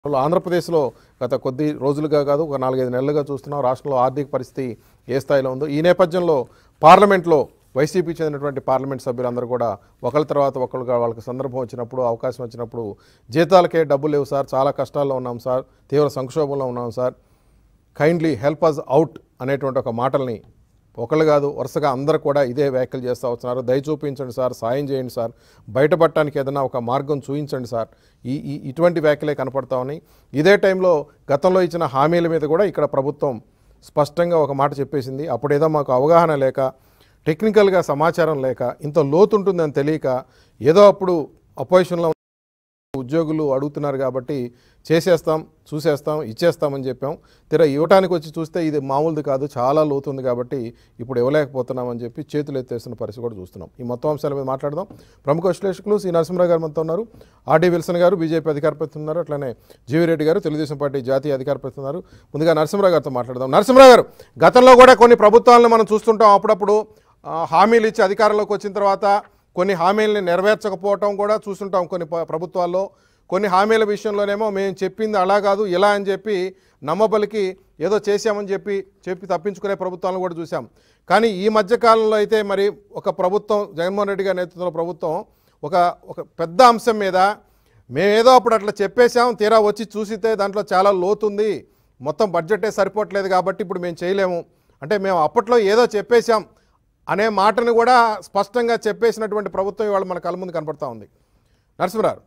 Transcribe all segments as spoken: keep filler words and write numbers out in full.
ఆంధ్రప్రదేశ్లో గత కొద్ది రోజులుగా కాదు ఒక నాలుగైదు నెలలుగా చూస్తున్నాం రాష్ట్రంలో ఆర్థిక పరిస్థితి ఏ స్థాయిలో ఉందో. ఈ నేపథ్యంలో పార్లమెంట్లో వైసీపీ చెందినటువంటి పార్లమెంట్ సభ్యులందరూ కూడా ఒకరి తర్వాత ఒకరుగా వాళ్ళకి సందర్భం వచ్చినప్పుడు అవకాశం వచ్చినప్పుడు జీతాలకే డబ్బులు లేవు సార్, చాలా కష్టాల్లో ఉన్నాం సార్, తీవ్ర సంక్షోభంలో ఉన్నాం sir, kindly help us out అనేటువంటి ఒక మాటల్ని ఒకళ్ళు కాదు వరుసగా అందరూ కూడా ఇదే వ్యాఖ్యలు చేస్తూ వస్తున్నారు. దయ చూపించండి సార్, సాయం చేయండి సార్, బయటపడటానికి ఏదైనా ఒక మార్గం చూపించండి సార్, ఈ ఈ ఇటువంటి వ్యాఖ్యలే కనపడతా ఉన్నాయి. ఇదే టైంలో గతంలో ఇచ్చిన హామీల మీద కూడా ఇక్కడ ప్రభుత్వం స్పష్టంగా ఒక మాట చెప్పేసింది. అప్పుడేదో మాకు అవగాహన లేక, టెక్నికల్గా సమాచారం లేక, ఇంత లోతు ఉంటుందని తెలియక ఏదో అప్పుడు అపోజిషన్లో ఉద్యోగులు అడుగుతున్నారు కాబట్టి చేసేస్తాం, చూసేస్తాం, ఇచ్చేస్తామని చెప్పాం. తీరా ఇవ్వటానికి వచ్చి చూస్తే ఇది మామూలుది కాదు, చాలా లోతుంది కాబట్టి ఇప్పుడు ఇవ్వలేకపోతున్నామని చెప్పి చేతులు ఎత్తేస్తున్న పరిస్థితి కూడా చూస్తున్నాం. ఈ మొత్తం అంశాల మీద మాట్లాడదాం. ప్రముఖ విశ్లేషకులు సి నరసింహరావు గారు మనతో ఉన్నారు, ఆర్డీ విల్సన్ గారు బీజేపీ అధికార ప్రతినిధి ఉన్నారు, అట్లానే జీవిరెడ్డి గారు తెలుగుదేశం పార్టీ జాతీయ అధికార ప్రతినిధి ఉన్నారు. ముందుగా నరసింహరావు గారితో మాట్లాడదాం. నరసింహరావు గారు, గతంలో కూడా కొన్ని ప్రభుత్వాలను మనం చూస్తుంటాం, అప్పుడప్పుడు హామీలు ఇచ్చి అధికారంలోకి వచ్చిన తర్వాత కొన్ని హామీలని నెరవేర్చకపోవటం కూడా చూస్తుంటాం. కొన్ని ప్రభుత్వాల్లో కొన్ని హామీల విషయంలోనేమో మేము చెప్పింది అలా కాదు ఇలా అని చెప్పి నమ్మబలికి ఏదో చేశామని చెప్పి చెప్పి తప్పించుకునే ప్రభుత్వాలను కూడా చూసాం. కానీ ఈ మధ్యకాలంలో అయితే మరి ఒక ప్రభుత్వం, జగన్మోహన్ రెడ్డి గారి నేతృత్వంలో ప్రభుత్వం ఒక ఒక పెద్ద అంశం మీద మేమేదో అప్పుడు అట్లా చెప్పేశాం, తీరా వచ్చి చూసితే దాంట్లో చాలా లోతుంది, మొత్తం బడ్జెటే సరిపోవట్లేదు కాబట్టి ఇప్పుడు మేము చేయలేము, అంటే మేము అప్పట్లో ఏదో చెప్పేశాం అనే మాటను కూడా స్పష్టంగా చెప్పేసినటువంటి ప్రభుత్వం ఇవాళ మన కళ్ళ ముందు కనపడతా ఉంది. నరసింహరావు,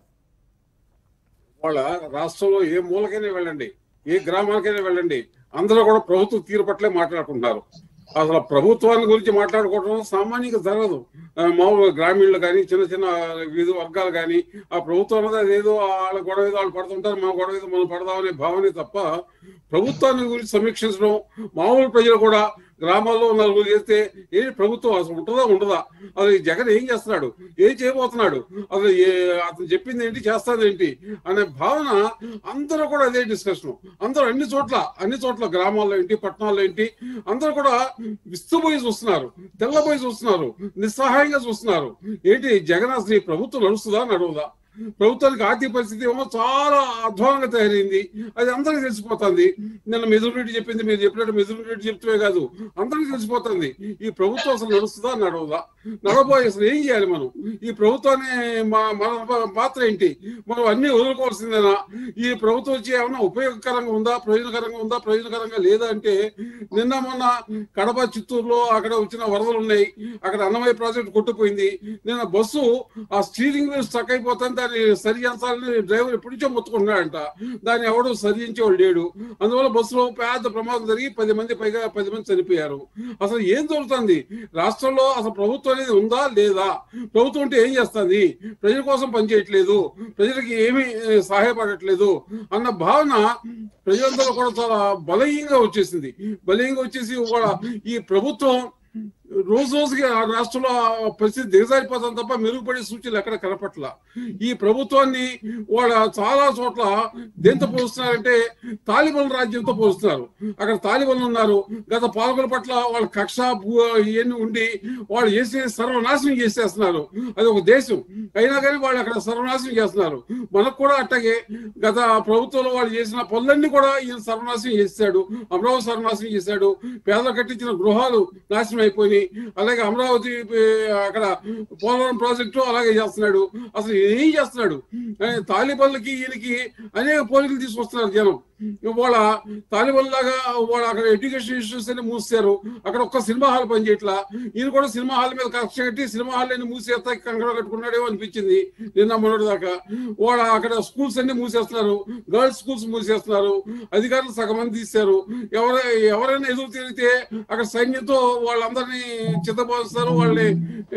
వాళ్ళ రాష్ట్రంలో ఏ మూలకైనా వెళ్ళండి, ఏ గ్రామాలకైనా వెళ్ళండి, అందరూ కూడా ప్రభుత్వ తీరు పట్లే మాట్లాడుకుంటున్నారు. అసలు ప్రభుత్వాల గురించి మాట్లాడుకోవడం సామాన్యంగా జరగదు. మామూలుగా గ్రామీణులు కానీ చిన్న చిన్న వివిధ వర్గాలు కానీ ఆ ప్రభుత్వం అనేది ఏదో వాళ్ళ గొడవ ఏదో వాళ్ళు పడుతుంటారు, మా గొడవ ఏదో మనం పడదామనే భావనే తప్ప ప్రభుత్వాన్ని గురించి సమీక్షించడం, మామూలు ప్రజలు కూడా గ్రామాల్లో నలుగురు చేస్తే ఏ ప్రభుత్వం అసలు ఉంటుందా ఉండదా, అసలు జగన్ ఏం చేస్తున్నాడు, ఏం చేయబోతున్నాడు, అసలు ఏ అతను చెప్పింది ఏంటి చేస్తాది ఏంటి అనే భావన అందరూ కూడా అదే డిస్కషన్. అందరూ అన్ని చోట్ల అన్ని చోట్ల గ్రామాల్లో ఏంటి పట్టణాల్లో ఏంటి అందరూ కూడా విస్తుపోయి చూస్తున్నారు, తెల్లబోయి చూస్తున్నారు, నిస్సహాయంగా చూస్తున్నారు. ఏంటి జగన్ అసలు ఈ ప్రభుత్వం నడుస్తుందా నడవదా, ప్రభుత్వానికి ఆర్థిక పరిస్థితి ఏమో చాలా అధ్వానంగా తయారైంది, అది అందరికీ తెలిసిపోతుంది. నిన్న మిథున్ రెడ్డి చెప్పింది, మీరు చెప్పినట్టు మిథున్ రెడ్డి చెప్తే కాదు అందరికీ తెలిసిపోతుంది ఈ ప్రభుత్వం అసలు నడుస్తుందా నడవదా, నడవబోయే అసలు ఏం చేయాలి మనం, ఈ ప్రభుత్వాన్ని మన పాత్ర ఏంటి, మనం అన్ని వదులుకోవాల్సిందేనా, ఈ ప్రభుత్వం వచ్చి ఏమన్నా ఉపయోగకరంగా ఉందా, ప్రయోజనకరంగా ఉందా, ప్రయోజనకరంగా లేదా అంటే నిన్న మొన్న కడప చిత్తూరులో అక్కడ వచ్చిన వరదలు ఉన్నాయి, అక్కడ అన్నమయ్య ప్రాజెక్టు కొట్టుకుపోయింది. నిన్న బస్సు ఆ స్టీరింగ్ వీల్ స్టక్ అయిపోతుంది, దాన్ని సరి చేస్తారని డ్రైవర్ ఎప్పటి నుంచో మొత్తుకుంటున్నాడంట, దాన్ని ఎవడో సరిచేవాడు లేడు. అందువల్ల బస్సులో పెద్ద ప్రమాదం జరిగి పది మంది పైగా పది మంది చనిపోయారు. అసలు ఏం జరుగుతుంది రాష్ట్రంలో, అసలు ప్రభుత్వం అనేది ఉందా లేదా, ప్రభుత్వం అంటే ఏం చేస్తుంది, ప్రజల కోసం పనిచేయట్లేదు, ప్రజలకి ఏమీ సహాయపడట్లేదు అన్న భావన ప్రజలందరూ కూడా చాలా బలహీనంగా వచ్చేసింది. బలహీనంగా వచ్చేసి కూడా ఈ ప్రభుత్వం రోజు రోజుకి ఆ రాష్ట్రంలో పరిస్థితి దిగజారిపోతుంది తప్ప మెరుగుపడే సూచనలు ఎక్కడ కనపట్ల. ఈ ప్రభుత్వాన్ని వాళ్ళ చాలా చోట్ల దేంతో పోలుస్తున్నారంటే తాలిబాన్ రాజ్యంతో పోలుస్తున్నారు. అక్కడ తాలిబాన్లు ఉన్నారు, గత పాలకుల పట్ల వాళ్ళ కక్ష ఇవన్నీ ఉండి వాళ్ళు చేసే సర్వనాశనం చేసేస్తున్నారు. అది ఒక దేశం అయినా కానీ వాళ్ళు అక్కడ సర్వనాశనం చేస్తున్నారు. మనకు కూడా అట్టగే గత ప్రభుత్వంలో వాళ్ళు చేసిన పనులన్నీ కూడా ఈయన సర్వనాశనం చేశాడు. అమరావతి సర్వనాశనం చేశాడు, పేదలు కట్టించిన గృహాలు నాశనం అయిపోయి, అలాగే అమరావతి అక్కడ పోలవరం ప్రాజెక్టు అలాగే చేస్తున్నాడు. అసలు ఏం చేస్తున్నాడు, తాలిబాన్లకి ఈయనకి అనేక పోలికలు తీసుకొస్తున్నారు జనం. వాళ్ళ తాలిబాన్ లాగా వాళ్ళు అక్కడ ఎడ్యుకేషన్ ఇన్స్టిట్యూట్స్ అన్ని మూసారు, అక్కడ ఒక్క సినిమా హాల్ పనిచేయట్లా. ఈయన కూడా సినిమా హాల్ మీద కక్ష కట్టి సినిమా హాల్ అన్ని మూసేస్తా కంకర కట్టుకున్నాడేమో అనిపించింది నిన్న మొన్నటి దాకా. వాళ్ళ అక్కడ స్కూల్స్ అన్ని మూసేస్తున్నారు, గర్ల్స్ స్కూల్స్ మూసేస్తున్నారు, అధికారులు సగం మంది తీశారు. ఎవర ఎవరైనా ఎదురు తిరిగితే అక్కడ సైన్యంతో వాళ్ళందరినీ చిత్తపోస్తారు, వాళ్ళని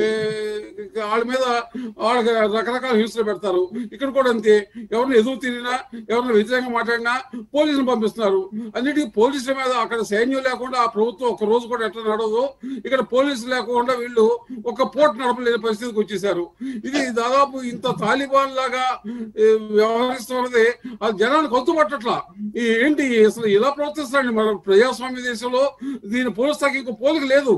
వాళ్ళ మీద వాళ్ళకి రకరకాల హింసలు పెడతారు. ఇక్కడ కూడా అంతే, ఎవరిని ఎదురు తిరిగినా ఎవరిని వ్యతిరేకంగా మాట్లాడినా పోలీసులు పంపిస్తున్నారు. అన్నిటికీ పోలీసుల మీద అక్కడ సైన్యం లేకుండా ఆ ప్రభుత్వం ఒక రోజు కూడా ఎట్లా నడవదు, ఇక్కడ పోలీసులు లేకుండా వీళ్ళు ఒక పోర్ట్ నడపలేని పరిస్థితికి వచ్చేసారు. ఇది దాదాపు ఇంత తాలిబాన్ లాగా వ్యవహరిస్తున్నది ఆ జనానికి కొత్తుపట్టట్లా. ఏంటి అసలు ఇలా ప్రవర్తిస్తారండి మన ప్రజాస్వామ్య దేశంలో, దీన్ని పోలిస్తాకి ఇంకో పోలిక లేదు. అక్కడ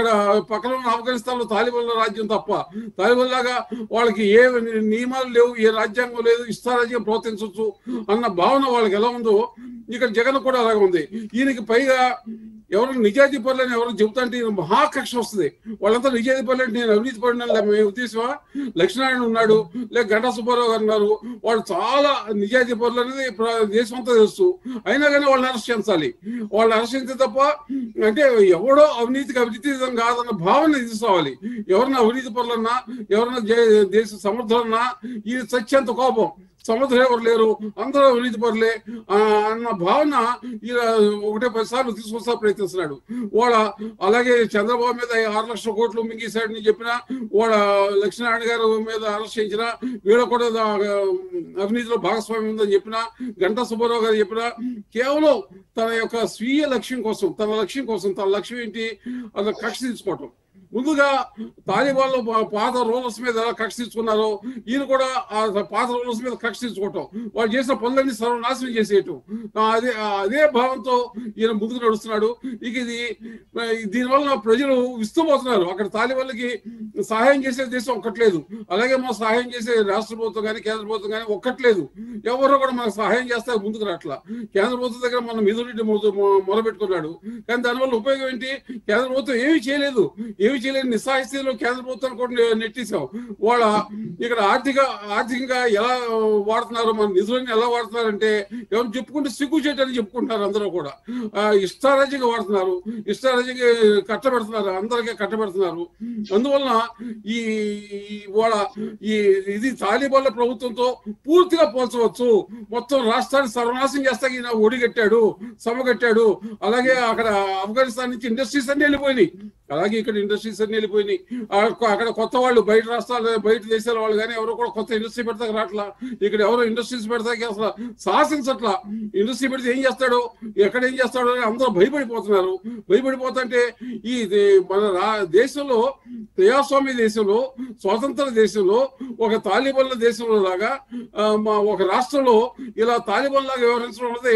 అక్కడ పక్కన ఉన్న ఆఫ్ఘనిస్తాన్లో తాలిబాన్ల రాజ్యం తప్ప, తాలిబాన్ లాగా వాళ్ళకి ఏ నియమాలు లేవు, ఏ రాజ్యాంగం లేదు, ఇష్టారాజ్యం ప్రోత్సహించవచ్చు అన్న భావన వాళ్ళకి ఎలా ఉందో ఇక్కడ జగన్ కూడా అలాగే ఉంది. ఈయనకి పైగా ఎవరు నిజాయితీ పనులని ఎవరు చెబుతా అంటే మహాకక్ష వస్తుంది. వాళ్ళంతా నిజాయితీ పనులు అంటే నేను అవినీతి పడిన మేము ఉద్దేశమా? లక్ష్మీనారాయణ ఉన్నాడు, లేక గంటా సుబ్బారావు గారు ఉన్నారు, వాళ్ళు చాలా నిజాయితీ పనులు అనేది దేశం అంతా తెలుసు. అయినా కానీ వాళ్ళని అరెస్ట్ చేయించాలి. వాళ్ళని అరెస్ట్ చేస్తే తప్ప అంటే ఎవడో అవినీతికి అవినీతి కాదన్న భావన తీసుకోవాలి. ఎవరన్నా అవినీతి పనులన్నా, ఎవరన్నా దేశ సమర్థులన్నా ఈ సత్యంత కోపం, సముద్రం ఎవరు లేరు, అందరూ అవినీతి పరులే అన్న భావన ఈయన ఒకటే పది సార్లు తీసుకొస్తా ప్రయత్నిస్తున్నాడు. వాళ్ళ అలాగే చంద్రబాబు మీద ఆరు లక్షల కోట్లు మింగేశాడని చెప్పినా, వాళ్ళ లక్ష్మీనారాయణ గారు మీద అరెస్ట్ చేయించినా, వీళ్ళ కూడా అవినీతిలో భాగస్వామ్యం ఉందని చెప్పినా, గంటా సుబ్బారావు గారు చెప్పినా, కేవలం తన యొక్క స్వీయ లక్ష్యం కోసం, తన లక్ష్యం కోసం, తన లక్ష్యం ఏంటి అతను కక్ష తీసుకోవటం. ముందుగా తాలిబాన్లు పాత రూలర్స్ మీద ఎలా కక్ష తీసుకున్నారో ఈయన కూడా ఆ పాత రూలర్స్ మీద కక్ష తీసుకోవటం, వాళ్ళు చేసిన పనులన్నీ సర్వనాశనం చేసేయటం, అదే అదే భావంతో ఈయన ముందుకు నడుస్తున్నాడు. ఇక ఇది దీనివల్ల ప్రజలు విస్తుపోతున్నారు. అక్కడ తాలిబాన్లకి సహాయం చేసే దేశం ఒక్కట్లేదు, అలాగే మనం సహాయం చేసే రాష్ట్ర ప్రభుత్వం కానీ కేంద్ర ప్రభుత్వం కానీ ఒక్కట్లేదు. ఎవరో కూడా మనకు సహాయం చేస్తే ముందుకు రాట్లా. కేంద్ర ప్రభుత్వం దగ్గర మనం మెజారిటీ మొదలుపెట్టుకున్నాడు, కానీ దానివల్ల ఉపయోగం ఏంటి? కేంద్ర ప్రభుత్వం ఏమీ చేయలేదు. ఏమి చేయలేని నిస్సాయిస్థితిలో కేంద్ర ప్రభుత్వాన్ని కూడా నెట్టేసాం. వాళ్ళ ఇక్కడ ఆర్థిక ఆర్థికంగా ఎలా వాడుతున్నారు, మన నిధులను ఎలా వాడుతున్నారంటే ఎవరు చెప్పుకుంటే సిగ్గు చేయటని చెప్పుకుంటున్నారు. అందరూ కూడా ఇష్టారాజ్యంగా వాడుతున్నారు, ఇష్టారాజ్యంగా కట్టబెడుతున్నారు, అందరికీ కట్టబెడుతున్నారు. అందువలన ఈ వాళ్ళ ఈ ఇది తాలిబాన్ల ప్రభుత్వంతో పూర్తిగా పోల్చవచ్చు. మొత్తం రాష్ట్రాన్ని సర్వనాశనం చేస్తాకి ఈయన ఒడిగట్టాడు, సమగట్టాడు. అలాగే అక్కడ ఆఫ్ఘనిస్తాన్ నుంచి ఇండస్ట్రీస్ అన్ని వెళ్ళిపోయినాయి, అలాగే ఇక్కడ ఇండస్ట్రీస్ అన్ని వెళ్ళిపోయినాయి. అక్కడ కొత్త వాళ్ళు బయట రాష్ట్రాలు బయట దేశాల వాళ్ళు కానీ ఎవరో కూడా కొత్త ఇండస్ట్రీ పెడతాకి రాట్లా. ఇక్కడ ఎవరో ఇండస్ట్రీస్ పెడతాకి అసలు సాహసించట్లా. ఇండస్ట్రీ పెడితే ఏం చేస్తాడో, ఎక్కడ ఏం చేస్తాడో అని అందరూ భయపడిపోతున్నారు. భయపడిపోతుంటే ఈ మన రా దేశంలో, ప్రజాస్వామ్య దేశంలో, స్వతంత్ర దేశంలో, ఒక తాలిబాన్ల దేశంలో లాగా ఒక రాష్ట్రంలో ఇలా తాలిబాన్ లాగా వ్యవహరించడం అనేది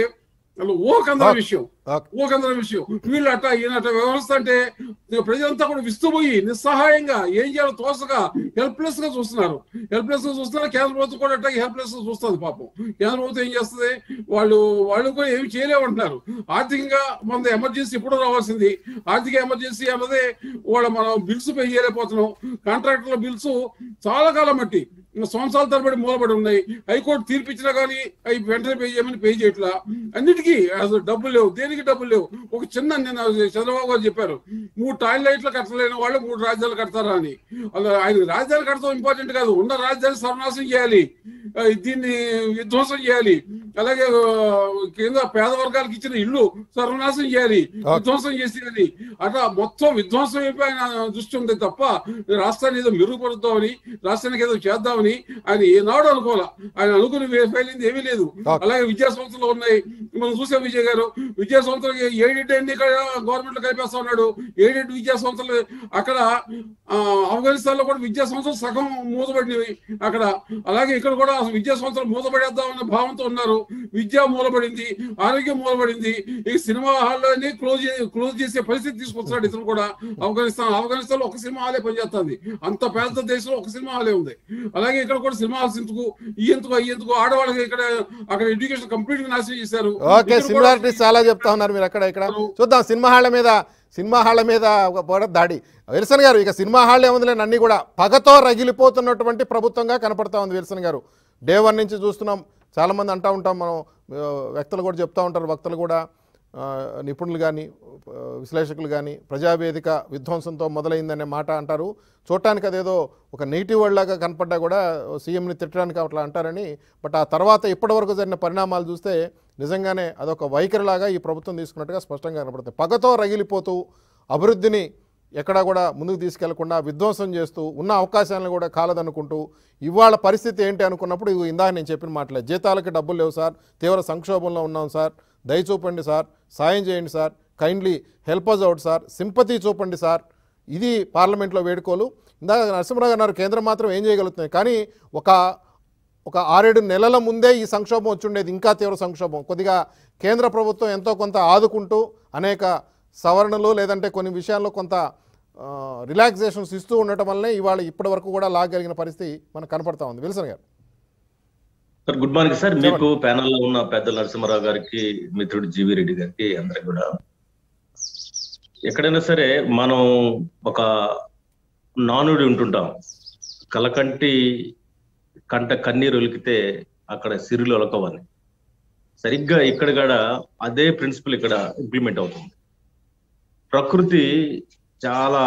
ఓకందర విషయం, ఓకందర విషయం. వీళ్ళు అట్ట ఈయనట వ్యవహరిస్తుంటే ప్రజలంతా కూడా విస్తుపోయి నిస్సహాయంగా ఏం చేయాలో తోసగా హెల్ప్లెస్ గా చూస్తున్నారు. హెల్ప్లెస్ గా చూస్తున్నారు. కేంద్ర ప్రభుత్వం కూడా అట్లా హెల్ప్లెస్ గా చూస్తుంది. పాపం కేంద్ర ప్రభుత్వం ఏం చేస్తుంది, వాళ్ళు వాళ్ళు కూడా ఏమి చేయలేమంటున్నారు. ఆర్థికంగా మన ఎమర్జెన్సీ ఇప్పుడు రావాల్సింది. ఆర్థిక ఎమర్జెన్సీ అన్నది వాళ్ళ మనం బిల్స్ పే చేయలేకపోతున్నాం. కాంట్రాక్టర్ల బిల్స్ చాలా కాలం బట్టి సంవత్సరాల తరబడి మూలబడి ఉన్నాయి. హైకోర్టు తీర్పిచ్చినా కానీ అవి వెంటనే పే చేయమని పే చేయట్లా. అన్నిటికీ అసలు డబ్బులు లేవు, దేనికి డబ్బులు లేవు. ఒక చిన్న నిన్న చంద్రబాబు గారు చెప్పారు, మూడు టాయిలెట్లు కట్టలేని వాళ్ళు మూడు రాజ్యాలు కడతారా అని. అలా ఆయన రాజ్యాలు కడతాం ఇంపార్టెంట్ కాదు, ఉన్న రాజ్యాన్ని సర్వనాశనం చేయాలి, దీన్ని విధ్వంసం చేయాలి. అలాగే కింద పేద వర్గాలకు ఇచ్చిన ఇల్లు సర్వనాశనం చేయాలి, విధ్వంసం చేసేయాలి. అట్లా మొత్తం విధ్వంసం అయిపోయి ఆయన దృష్టి ఉంది తప్ప రాష్ట్రాన్ని ఏదో మెరుగుపరుద్దామని, రాష్ట్రానికి ఏదో చేద్దామని ఆయన ఏనాడు అనుకోవాలా. ఆయన అనుకుని ఫైలింది ఏమీ లేదు. అలాగే విద్యా సంస్థలు ఉన్నాయి, మనం చూసాం. విజయ్ గారు విద్యా సంస్థలకి ఎయిడెడ్ అన్ని గవర్నమెంట్ కలిపేస్తా ఉన్నాడు. ఎయిడెడ్ విద్యా సంస్థలు అక్కడ ఆఫ్ఘనిస్తాన్ లో కూడా విద్యా సంస్థలు సగం మూతపడినవి అక్కడ. అలాగే ఇక్కడ కూడా విద్యా సంస్థలు మూతపడేద్దామన్న భావంతో ఉన్నారు. విద్య మూలబడింది, ఆరోగ్యం మూలబడింది. ఈ సినిమా హాల్లోని క్లోజ్ క్లోజ్ చేసే పరిస్థితి తీసుకొస్తున్నాడు ఇతను కూడా. ఆఫ్ఘనిస్తాన్ ఆఫ్ఘనిస్తాన్ లో ఒక సినిమా హాలే పనిచేస్తుంది. అంత పెద్ద దేశంలో ఒక సినిమా హాలే ఉంది. అలాగే ఇక్కడ కూడా సినిమా హాల్స్ ఎందుకు, ఈ ఎందుకు, అయ్యి ఎందుకు, ఆడవాళ్ళకి ఇక్కడ అక్కడ ఎడ్యుకేషన్ కంప్లీట్ గా నాశనం చేశారు. ఓకే, సిమిలారిటీస్ చాలా చెప్తా ఉన్నారు మీరు అక్కడ ఇక్కడ. చూద్దాం సినిమా హాళ్ల మీద సినిమా హాళ్ల మీద ఒక దాడి. విల్సన్ గారు, ఇక సినిమా హాల్ ఏముందిలేని అన్ని కూడా పగతో రగిలిపోతున్నటువంటి ప్రభుత్వంగా కనపడతా ఉంది విల్సన్ గారు. డే వన్ నుంచి చూస్తున్నాం. చాలామంది అంటూ ఉంటాం, మనం వ్యక్తులు కూడా చెప్తూ ఉంటారు, వక్తలు కూడా, నిపుణులు కానీ విశ్లేషకులు కానీ, ప్రజావేదిక విధ్వంసంతో మొదలైందనే మాట అంటారు. చూడటానికి అదేదో ఒక నెగిటివ్ వర్డ్ లాగా కనపడ్డా కూడా సీఎంని తిట్టడానికి అట్లా అంటారని. బట్ ఆ తర్వాత ఇప్పటివరకు జరిగిన పరిణామాలు చూస్తే నిజంగానే అదొక వైఖరిలాగా ఈ ప్రభుత్వం తీసుకున్నట్టుగా స్పష్టంగా కనపడుతుంది. పగతో రగిలిపోతూ అభివృద్ధిని ఎక్కడా కూడా ముందుకు తీసుకెళ్లకుండా విధ్వంసం చేస్తూ ఉన్న అవకాశాలను కూడా కాలదనుకుంటూ ఇవాళ పరిస్థితి ఏంటి అనుకున్నప్పుడు ఇందాక నేను చెప్పిన మాటలే, జీతాలకి డబ్బులు లేవు సార్, తీవ్ర సంక్షోభంలో ఉన్నాం సార్, దయ చూపండి సార్, సాయం చేయండి sir, kindly help us out sir, sympathy చూపండి సార్. ఇది పార్లమెంట్లో వేడుకోలు. ఇందాక నరసింహరావు గారు అన్నారు కేంద్రం మాత్రం ఏం చేయగలుగుతుంది, కానీ ఒక ఒక ఆరేడు నెలల ముందే ఈ సంక్షోభం వచ్చుండేది, ఇంకా తీవ్ర సంక్షోభం. కొద్దిగా కేంద్ర ప్రభుత్వం ఎంతో కొంత ఆదుకుంటూ అనేక సవరణలు లేదంటే కొన్ని విషయాల్లో కొంత రిలాక్సేషన్స్ ఇస్తూ ఉండటం వల్లనే ఇవాళ ఇప్పటి వరకు కూడా లాగలిగిన పరిస్థితి మనకు కనపడతా ఉంది. విల్సన్ గారు సార్ గుడ్ మార్నింగ్ సార్. మీకు ప్యానల్లో ఉన్న పెద్ద నరసింహారావు గారికి, మిత్రుడు జీవి రెడ్డి గారికి, అందరికి కూడా ఎక్కడైనా సరే మనం ఒక నానుడి ఉంటుంటాం, కలకంటి కంట కన్నీరు ఒలికితే అక్కడ సిరులు ఒలకవని. సరిగ్గా ఇక్కడ కూడా అదే ప్రిన్సిపల్ ఇక్కడ ఇంప్లిమెంట్ అవుతుంది. ప్రకృతి చాలా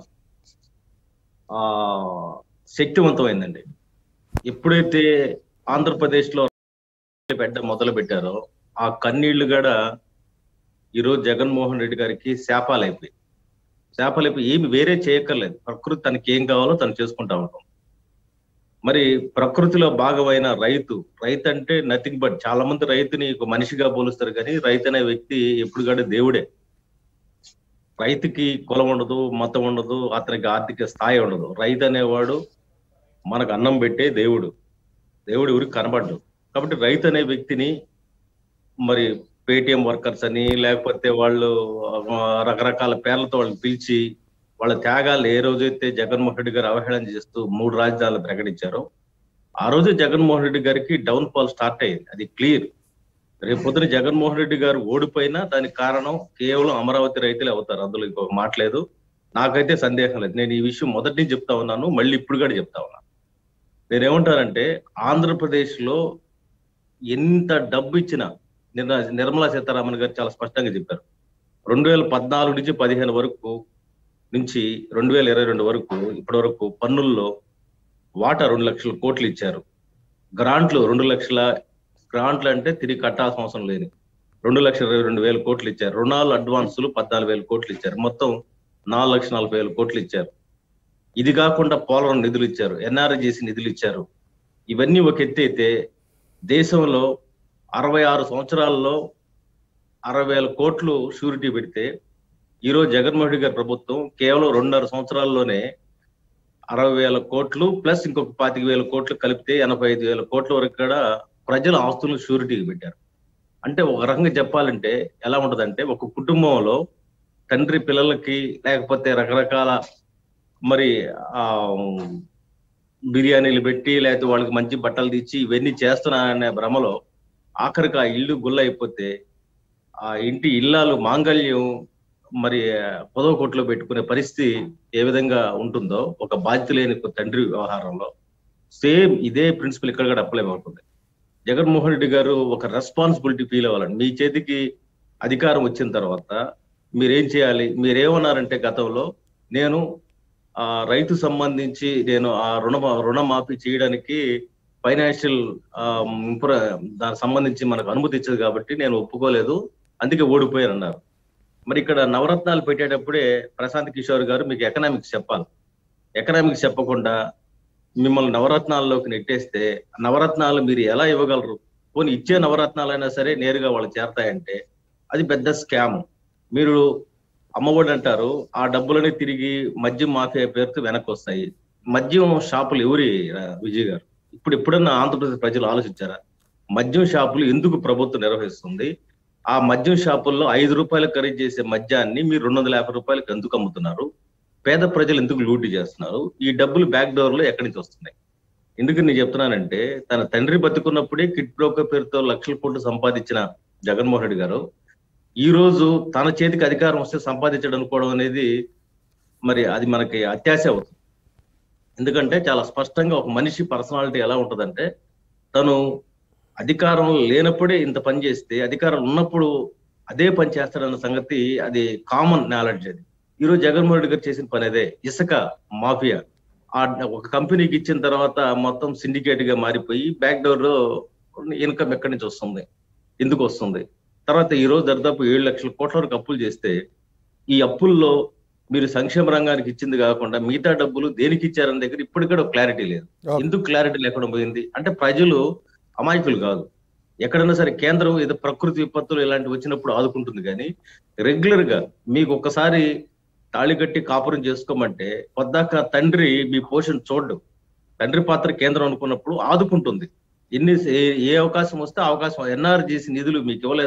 ఆ శక్తివంతమైందండి. ఎప్పుడైతే ఆంధ్రప్రదేశ్ లో పెట్ట మొదలు పెట్టారో ఆ కన్నీళ్లు కూడా ఈరోజు జగన్మోహన్ రెడ్డి గారికి శాపాలు అయిపోయి శాపాలు అయిపోయి ఏమి వేరే చేయక్కర్లేదు. ప్రకృతి తనకి ఏం కావాలో తను చేసుకుంటా ఉంటాం. మరి ప్రకృతిలో భాగమైన రైతు రైతు అంటే నథింగ్ బట్, చాలా మంది రైతుని ఒక మనిషిగా పోలుస్తారు, కానీ రైతు అనే వ్యక్తి ఎప్పుడు కూడా దేవుడే. రైతుకి కులం ఉండదు, మతం ఉండదు, అతనికి ఆర్థిక స్థాయి ఉండదు. రైతు అనేవాడు మనకు అన్నం పెట్టే దేవుడు. దేవుడు ఎవరికి కనబడ్డు. కాబట్టి రైతు అనే వ్యక్తిని మరి పేటిఎం వర్కర్స్ అని, లేకపోతే వాళ్ళు రకరకాల పేర్లతో వాళ్ళని పిలిచి వాళ్ళ త్యాగాలు ఏ రోజైతే జగన్మోహన్ రెడ్డి గారు అవహేళన చేస్తూ మూడు రాజధానులు ప్రకటించారో ఆ రోజు జగన్మోహన్ రెడ్డి గారికి డౌన్ ఫాల్ స్టార్ట్ అయ్యింది. అది క్లియర్. రేపు పొద్దున జగన్మోహన్ రెడ్డి గారు ఓడిపోయినా దానికి కారణం కేవలం అమరావతి రైతులే అవుతారు. అందులో ఇంకొక మాట లేదు, నాకైతే సందేహం లేదు. నేను ఈ విషయం మొదటి నుంచి చెప్తా ఉన్నాను, మళ్ళీ ఇప్పుడు కూడా చెప్తా ఉన్నాను. నేనేమంటానంటే ఆంధ్రప్రదేశ్ లో ఎంత డబ్బు ఇచ్చినా, నిన్న నిర్మలా సీతారామన్ గారు చాలా స్పష్టంగా చెప్పారు, రెండు వేల పద్నాలుగు నుంచి పదిహేను వరకు నుంచి రెండు వేల ఇరవై రెండు వరకు ఇప్పటి వరకు పన్నుల్లో వాటా రెండు లక్షల కోట్లు ఇచ్చారు. గ్రాంట్లు రెండు లక్షల గ్రాంట్లు అంటే తిరిగి కట్టాల్సిన అవసరం లేదు, రెండు లక్షల ఇరవై రెండు వేల కోట్లు ఇచ్చారు. రుణాలు అడ్వాన్సులు పద్నాలుగు వేల కోట్లు ఇచ్చారు. మొత్తం నాలుగు లక్షల నలభై వేల కోట్లు ఇచ్చారు. ఇది కాకుండా పోలవరం నిధులు ఇచ్చారు, ఎన్ఆర్జీసీ నిధులు ఇచ్చారు. ఇవన్నీ ఒక ఎత్తి అయితే దేశంలో అరవై ఆరు సంవత్సరాల్లో అరవై వేల కోట్లు షూరిటీ పెడితే ఈరోజు జగన్మోహన్ రెడ్డి గారి ప్రభుత్వం కేవలం రెండున్నర సంవత్సరాల్లోనే అరవై వేల కోట్లు ప్లస్ ఇంకొక పాతిక వేల కోట్లు కలిపితే ఎనభై ఐదు వేల కోట్ల వరకు కూడా ప్రజల ఆస్తులను షూరిటీకి పెట్టారు. అంటే ఒక రకంగా చెప్పాలంటే ఎలా ఉంటదంటే, ఒక కుటుంబంలో తండ్రి పిల్లలకి లేకపోతే రకరకాల మరి ఆ బిర్యానీలు పెట్టి లేకపోతే వాళ్ళకి మంచి బట్టలు తెచ్చి ఇవన్నీ చేస్తున్నారనే భ్రమలో ఆఖరికి ఆ ఇల్లు గుల్ల అయిపోతే ఆ ఇంటి ఇల్లాలు మాంగళ్యం మరి పదవ కోట్లో పెట్టుకునే పరిస్థితి ఏ విధంగా ఉంటుందో ఒక బాధ్యత లేని తండ్రి వ్యవహారంలో సేమ్ ఇదే ప్రిన్సిపల్ ఇక్కడ కూడా అప్లై అవుతుంది. జగన్మోహన్ రెడ్డి గారు ఒక రెస్పాన్సిబిలిటీ ఫీల్ అవ్వాలండి. మీ చేతికి అధికారం వచ్చిన తర్వాత మీరేం చేయాలి? మీరేమన్నారంటే గతంలో నేను ఆ రైతు సంబంధించి నేను ఆ రుణ రుణమాఫీ చేయడానికి ఫైనాన్షియల్ దానికి సంబంధించి మనకు అనుమతి ఇచ్చదు కాబట్టి నేను ఒప్పుకోలేదు, అందుకే ఓడిపోయారు అన్నారు. మరి ఇక్కడ నవరత్నాలు పెట్టేటప్పుడే ప్రశాంత్ కిషోర్ గారు మీకు ఎకనామిక్స్ చెప్పాలి. ఎకనామిక్స్ చెప్పకుండా మిమ్మల్ని నవరత్నాల్లోకి నెట్టేస్తే నవరత్నాలు మీరు ఎలా ఇవ్వగలరు? పోనీ ఇచ్చే నవరత్నాలైనా సరే నేరుగా వాళ్ళు చేరతాయంటే అది పెద్ద స్కామ్. మీరు అమ్మఒడి అంటారు, ఆ డబ్బులని తిరిగి మద్యం మాఫియా పేరుతో వెనక్కి వస్తాయి. మద్యం షాపులు ఎవరి విజయ్ గారు ఇప్పుడు ఎప్పుడన్నా ఆంధ్రప్రదేశ్ ప్రజలు ఆలోచించారా? మద్యం షాపులు ఎందుకు ప్రభుత్వం నిర్వహిస్తుంది? ఆ మద్యం షాపుల్లో ఐదు రూపాయలకు ఖరీదు చేసే మద్యాన్ని మీరు రెండు వందల యాభై రూపాయలకు ఎందుకు అమ్ముతున్నారు? పేద ప్రజలు ఎందుకు లూటీ చేస్తున్నారు? ఈ డబ్బులు బ్యాక్ డోర్ లో ఎక్కడి నుంచి వస్తున్నాయి? ఎందుకు నేను చెప్తున్నానంటే, తన తండ్రి బతుకున్నప్పుడే కిట్ బ్రోకర్ పేరుతో లక్షల కోట్లు సంపాదించిన జగన్మోహన్ రెడ్డి గారు ఈ రోజు తన చేతికి అధికారం వస్తే సంపాదించడం అనుకోవడం అనేది మరి అది మనకి అత్యాశ అవుతుంది. ఎందుకంటే చాలా స్పష్టంగా ఒక మనిషి పర్సనాలిటీ ఎలా ఉంటుందంటే, తను అధికారం లేనప్పుడే ఇంత పని చేస్తే అధికారం ఉన్నప్పుడు అదే పని చేస్తాడన్న సంగతి అది కామన్ నాలెడ్జ్. అది ఈరోజు జగన్మోహన్ రెడ్డి గారు చేసిన పని అదే. ఇసుక మాఫియా ఆ ఒక కంపెనీకి ఇచ్చిన తర్వాత మొత్తం సిండికేట్ గా మారిపోయి బ్యాక్ డోర్ లో ఇన్కమ్ ఎక్కడి నుంచి వస్తుంది, ఎందుకు వస్తుంది? తర్వాత ఈ రోజు దాదాపు ఏడు లక్షల కోట్ల వరకు అప్పులు చేస్తే ఈ అప్పుల్లో మీరు సంక్షేమ రంగానికి ఇచ్చింది కాకుండా మిగతా డబ్బులు దేనికి ఇచ్చారని దగ్గర ఇప్పటికి కూడా క్లారిటీ లేదు. ఎందుకు క్లారిటీ లేకుండా పోయింది అంటే, ప్రజలు అమాయకులు కాదు. ఎక్కడైనా సరే కేంద్రం ఏదో ప్రకృతి విపత్తులు ఇలాంటివి వచ్చినప్పుడు ఆదుకుంటుంది, కానీ రెగ్యులర్ గా మీకు ఒక్కసారి తాళి కట్టి కాపురం చేసుకోమంటే పొద్దాక తండ్రి మీ పోషణ చూడడం. తండ్రి పాత్ర కేంద్రం అనుకున్నప్పుడు ఆదుకుంటుంది. ఎన్ని ఏ అవకాశం వస్తే అవకాశం. ఎన్ఆర్జీసీ నిధులు మీకు ఇవ్వలేదా?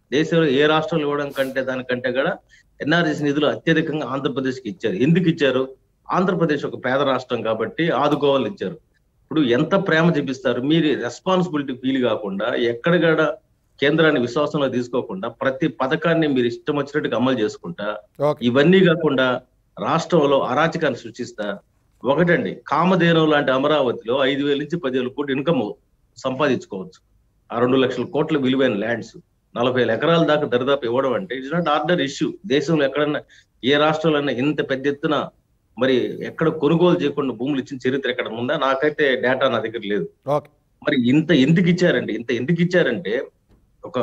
దేశంలో ఏ రాష్ట్రంలో ఇవ్వడం కంటే దానికంటే కూడా ఎన్ఆర్జీఎస్ నిధులు అత్యధికంగా ఆంధ్రప్రదేశ్కి ఇచ్చారు. ఎందుకు ఇచ్చారు? ఆంధ్రప్రదేశ్ ఒక పేద రాష్ట్రం కాబట్టి ఆదుకోవాలని ఇచ్చారు. ఇప్పుడు ఎంత ప్రేమ చూపిస్తారు, మీరు రెస్పాన్సిబిలిటీ ఫీల్ కాకుండా ఎక్కడ కూడా కేంద్రాన్ని విశ్వాసంలో తీసుకోకుండా ప్రతి పథకాన్ని మీరు ఇష్టం వచ్చినట్టుగా అమలు చేసుకుంటా, ఇవన్నీ కాకుండా రాష్ట్రంలో అరాచకాన్ని సృష్టిస్తా. ఒకటండి, కామధేనం లాంటి అమరావతిలో ఐదు వేల నుంచి పదివేల కోట్లు ఇన్కమ్ సంపాదించుకోవచ్చు. ఆ రెండు లక్షల కోట్ల విలువైన ల్యాండ్స్ నలభై వేల ఎకరాల దాకా దరిదాపు ఇవ్వడం అంటే ఇట్స్ నాట్ ఆర్డర్ ఇష్యూ. దేశంలో ఎక్కడన్నా ఏ రాష్ట్రంలో ఇంత పెద్ద ఎత్తున మరి ఎక్కడ కొనుగోలు చేయకుండా భూములు ఇచ్చిన చరిత్ర ఎక్కడ ఉందా? నాకైతే డేటా నా దగ్గర లేదు. మరి ఇంత ఎందుకు ఇచ్చారండి? ఇంత ఎందుకు ఇచ్చారంటే ఒక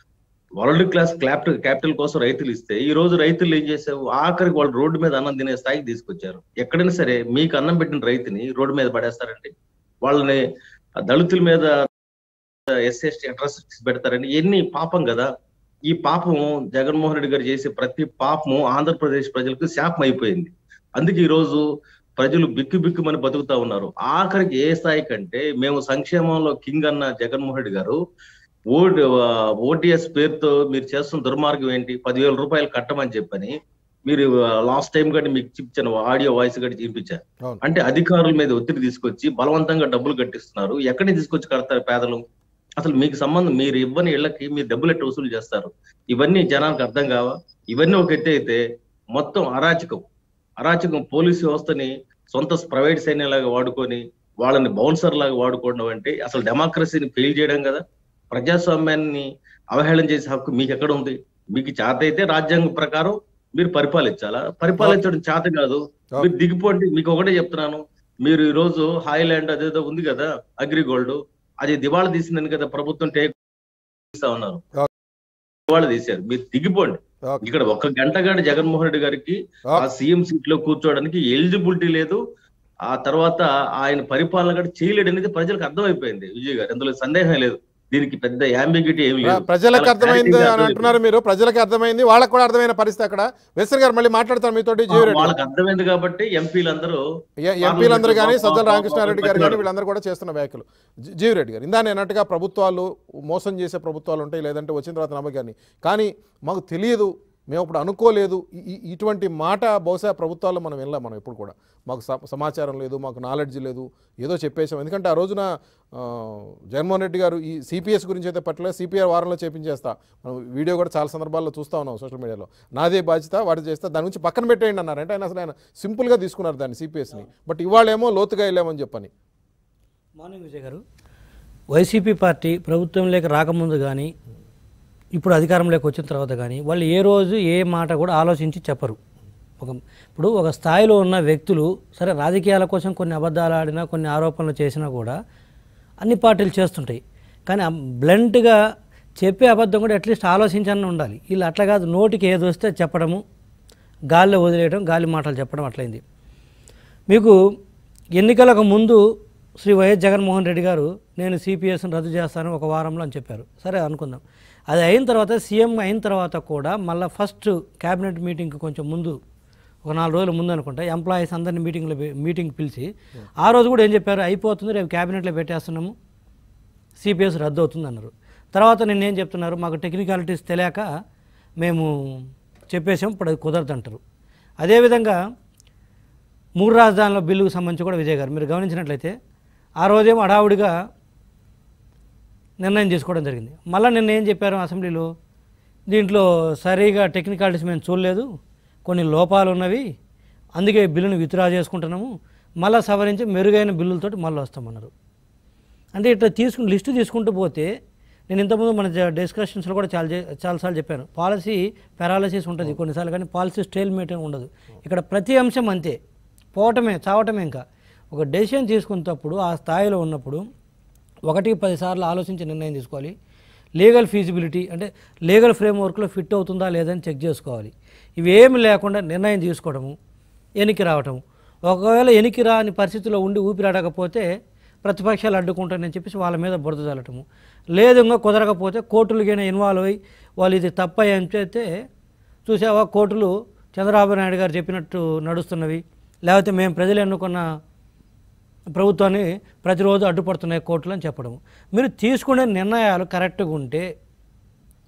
వరల్డ్ క్లాస్ క్యాపిటల్ క్యాపిటల్ కోసం రైతులు ఇస్తే ఈ రోజు రైతులు ఏం చేసావు, ఆఖరికి వాళ్ళు రోడ్డు మీద అన్నం తినే స్థాయికి తీసుకొచ్చారు. ఎక్కడైనా సరే మీకు అన్నం పెట్టిన రైతుని రోడ్డు మీద పడేస్తారండి, వాళ్ళని దళితుల మీద ఎస్సీ ఎస్టీ అట్రాసిటీస్ పెడతారండి. ఎన్ని పాపం కదా. ఈ పాపం జగన్మోహన్ రెడ్డి గారు చేసే ప్రతి పాపము ఆంధ్రప్రదేశ్ ప్రజలకు శాపం అయిపోయింది. అందుకే ఈ రోజు ప్రజలు బిక్కు బిక్కుమని బతుకుతా ఉన్నారు. ఆఖరికి ఏ స్థాయి కంటే మేము సంక్షేమంలో కింగ్ అన్న జగన్మోహన్ రెడ్డి గారు ఓట్ ఓటీఎస్ పేరుతో మీరు చేస్తున్న దుర్మార్గం ఏంటి, పదివేల రూపాయలు కట్టమని చెప్పని మీరు లాస్ట్ టైం కానీ మీకు చూపించిన ఆడియో వాయిస్ కూడా చూపించారు. అంటే అధికారుల మీద ఒత్తిడి తీసుకొచ్చి బలవంతంగా డబ్బులు కట్టిస్తున్నారు. ఎక్కడికి తీసుకొచ్చి కడతారు పేదలు? అసలు మీకు సంబంధం, మీరు ఇవ్వని ఇళ్లకి మీరు డబ్బులు ఎట్టు వసూలు చేస్తారు? ఇవన్నీ జనానికి అర్థం కావా? ఇవన్నీ ఒక ఎత్తే అయితే మొత్తం అరాచకం అరాచకం పోలీసు వ్యవస్థని సొంత ప్రైవేట్ సైన్యంలాగా వాడుకొని వాళ్ళని బౌన్సర్ లాగా వాడుకోవడం అంటే అసలు డెమోక్రసీని ఫెయిల్ చేయడం కదా. ప్రజాస్వామ్యాన్ని అవహేళన చేసే హక్కు మీకు ఎక్కడ ఉంది? మీకు చేత అయితే రాజ్యాంగం ప్రకారం మీరు పరిపాలించాలా? పరిపాలించడం చేత కాదు, మీరు దిగిపోండి. మీకు ఒకటే చెప్తున్నాను, మీరు ఈ రోజు హాయిలాండ్ అదేదో ఉంది కదా అగ్రిగోల్డ్, అది దివాళా తీసిందని కదా ప్రభుత్వం టేక్ ఇస్తా ఉన్నారు, దివాళా తీశారు. మీరు దిగిపోండి. ఇక్కడ ఒక్క గంట గంట జగన్మోహన్ రెడ్డి గారికి ఆ సీఎం సీట్ లో కూర్చోవడానికి ఎలిజిబిలిటీ లేదు. ఆ తర్వాత ఆయన పరిపాలన కూడా చేయలేడు అనేది ప్రజలకు అర్థమైపోయింది విజయ్ గారు, అందులో సందేహం లేదు. దీనికి పెద్ద యాంబిగ్యూటీ ఏమి లేదు. ప్రజలకు అర్థమైంది అని అంటున్నారు మీరు, ప్రజలకు అర్థమైంది, వాళ్ళకి కూడా అర్థమైన పరిస్థితి. అక్కడ వెస్టర్ గారు మళ్ళీ మాట్లాడతారు మీతో. వాళ్ళకి అర్థమైంది కాబట్టి ఎంపీలందరూ ఎంపీలందరూ కానీ సజ్జల రామకృష్ణారెడ్డి గారు కానీ వీళ్ళందరూ కూడా చేస్తున్న వ్యాఖ్యలు. జీవిరెడ్డి గారు ఇందా అన్నట్టుగా ప్రభుత్వాలు మోసం చేసే ప్రభుత్వాలు ఉంటాయి, లేదంటే వచ్చిన తర్వాత నమ్మకాన్ని, కానీ మాకు తెలియదు, మేము ఇప్పుడు అనుకోలేదు, ఇటువంటి మాట బహుశా ప్రభుత్వాల్లో మనం వెళ్ళాం. మనం ఎప్పుడు కూడా మాకు సమాచారం లేదు, మాకు నాలెడ్జ్ లేదు, ఏదో చెప్పేసాం. ఎందుకంటే ఆ రోజున జగన్మోహన్ రెడ్డి గారు ఈ సిపిఎస్ గురించి అయితే పట్టలేదు, సిపిఆర్ వారంలో చేపించేస్తా, మనం వీడియో కూడా చాలా సందర్భాల్లో చూస్తూ ఉన్నాం సోషల్ మీడియాలో, నాదే బాధ్యత వాటి చేస్తా, దాని నుంచి పక్కన పెట్టేయండి అన్నారు. అంటే ఆయన అసలు ఆయన సింపుల్గా తీసుకున్నారు దాన్ని సిపిఎస్ని. బట్ ఇవాళేమో లోతుగా వెళ్ళామని చెప్పని. మార్నింగ్ విజయ్ గారు, వైసీపీ పార్టీ ప్రభుత్వంలోకి రాకముందు కానీ ఇప్పుడు అధికారంలోకి వచ్చిన తర్వాత కానీ వాళ్ళు ఏ రోజు ఏ మాట కూడా ఆలోచించి చెప్పరు. ఒక ఇప్పుడు ఒక స్థాయిలో ఉన్న వ్యక్తులు సరే రాజకీయాల కోసం కొన్ని అబద్ధాలు ఆడినా కొన్ని ఆరోపణలు చేసినా కూడా అన్ని పార్టీలు చేస్తుంటాయి. కానీ బ్లంట్గా చెప్పే అబద్ధం కూడా అట్లీస్ట్ ఆలోచించాలని ఉండాలి. వీళ్ళు అట్లా కాదు, నోటికి ఏది వస్తే చెప్పడము, గాలిలో వదిలేయడం, గాలి మాటలు చెప్పడం అట్లయింది. మీకు ఎన్నికలకు ముందు శ్రీ వైఎస్ జగన్మోహన్ రెడ్డి గారు నేను సిపిఎస్ని రద్దు చేస్తాను ఒక వారంలో అని చెప్పారు. సరే అనుకుందాం. అది అయిన తర్వాత సీఎం అయిన తర్వాత కూడా మళ్ళీ ఫస్ట్ క్యాబినెట్ మీటింగ్కి కొంచెం ముందు ఒక నాలుగు రోజుల ముందు అనుకుంటా ఎంప్లాయీస్ అందరినీ మీటింగ్లో మీటింగ్ పిలిచి ఆ రోజు కూడా ఏం చెప్పారు, అయిపోతుంది రేపు క్యాబినెట్లో పెట్టేస్తున్నాము, సిపిఎస్ రద్దు అవుతుంది అన్నారు. తర్వాత నిన్న ఏం చెప్తున్నారు, మాకు టెక్నికాలిటీస్ తెలియక మేము చెప్పేసాం, ఇప్పుడు అది కుదరదు అంటారు. అదేవిధంగా మూడు రాజధానుల బిల్లుకు సంబంధించి కూడా విజయ్ గారు మీరు గమనించినట్లయితే ఆ రోజేమో హడావుడిగా నిర్ణయం తీసుకోవడం జరిగింది. మళ్ళీ నిన్న ఏం చెప్పారు అసెంబ్లీలో, దీంట్లో సరిగా టెక్నికాలిటీస్ మేము చూడలేదు, కొన్ని లోపాలు ఉన్నవి, అందుకే బిల్లును విత్డ్రా చేసుకుంటున్నాము, మళ్ళీ సవరించి మెరుగైన బిల్లులతోటి మళ్ళీ వస్తామన్నారు. అంటే ఇట్లా తీసుకుని లిస్టు తీసుకుంటూ పోతే నేను ఇంతకుముందు మన డిస్కషన్స్లో కూడా చాలా చాలాసార్లు చెప్పాను, పాలసీ పారాలసిస్ ఉంటుంది కొన్నిసార్లు, కానీ పాలసీ స్టేల్మేట్ ఉండదు. ఇక్కడ ప్రతి అంశం అంతే, పోవటమే చావటమే. ఇంకా ఒక డెసిషన్ తీసుకున్నప్పుడు ఆ స్థాయిలో ఉన్నప్పుడు ఒకటికి పదిసార్లు ఆలోచించి నిర్ణయం తీసుకోవాలి. లీగల్ ఫీజిబిలిటీ అంటే లీగల్ ఫ్రేమ్వర్క్లో ఫిట్ అవుతుందా లేదని చెక్ చేసుకోవాలి. ఇవేమి లేకుండా నిర్ణయం తీసుకోవడము, ఎనికి రావటము, ఒకవేళ ఎనికి రాని పరిస్థితిలో ఉండి ఊపిరాడకపోతే ప్రతిపక్షాలు అడ్డుకుంటారని చెప్పేసి వాళ్ళ మీద బురద చల్లటము, లేదు ఇంకా కుదరకపోతే కోర్టులకైనా ఇన్వాల్వ్ అయ్యి వాళ్ళు ఇది తప్పని అని చెప్తే చూసావా కోర్టులు చంద్రబాబు నాయుడు గారు చెప్పినట్టు నడుస్తున్నవి, లేకపోతే మేము ప్రజలు ఎన్నుకున్న ప్రభుత్వాన్ని ప్రతిరోజు అడ్డుపడుతున్నాయి కోర్టులు అని చెప్పడము. మీరు తీసుకునే నిర్ణయాలు కరెక్ట్గా ఉంటే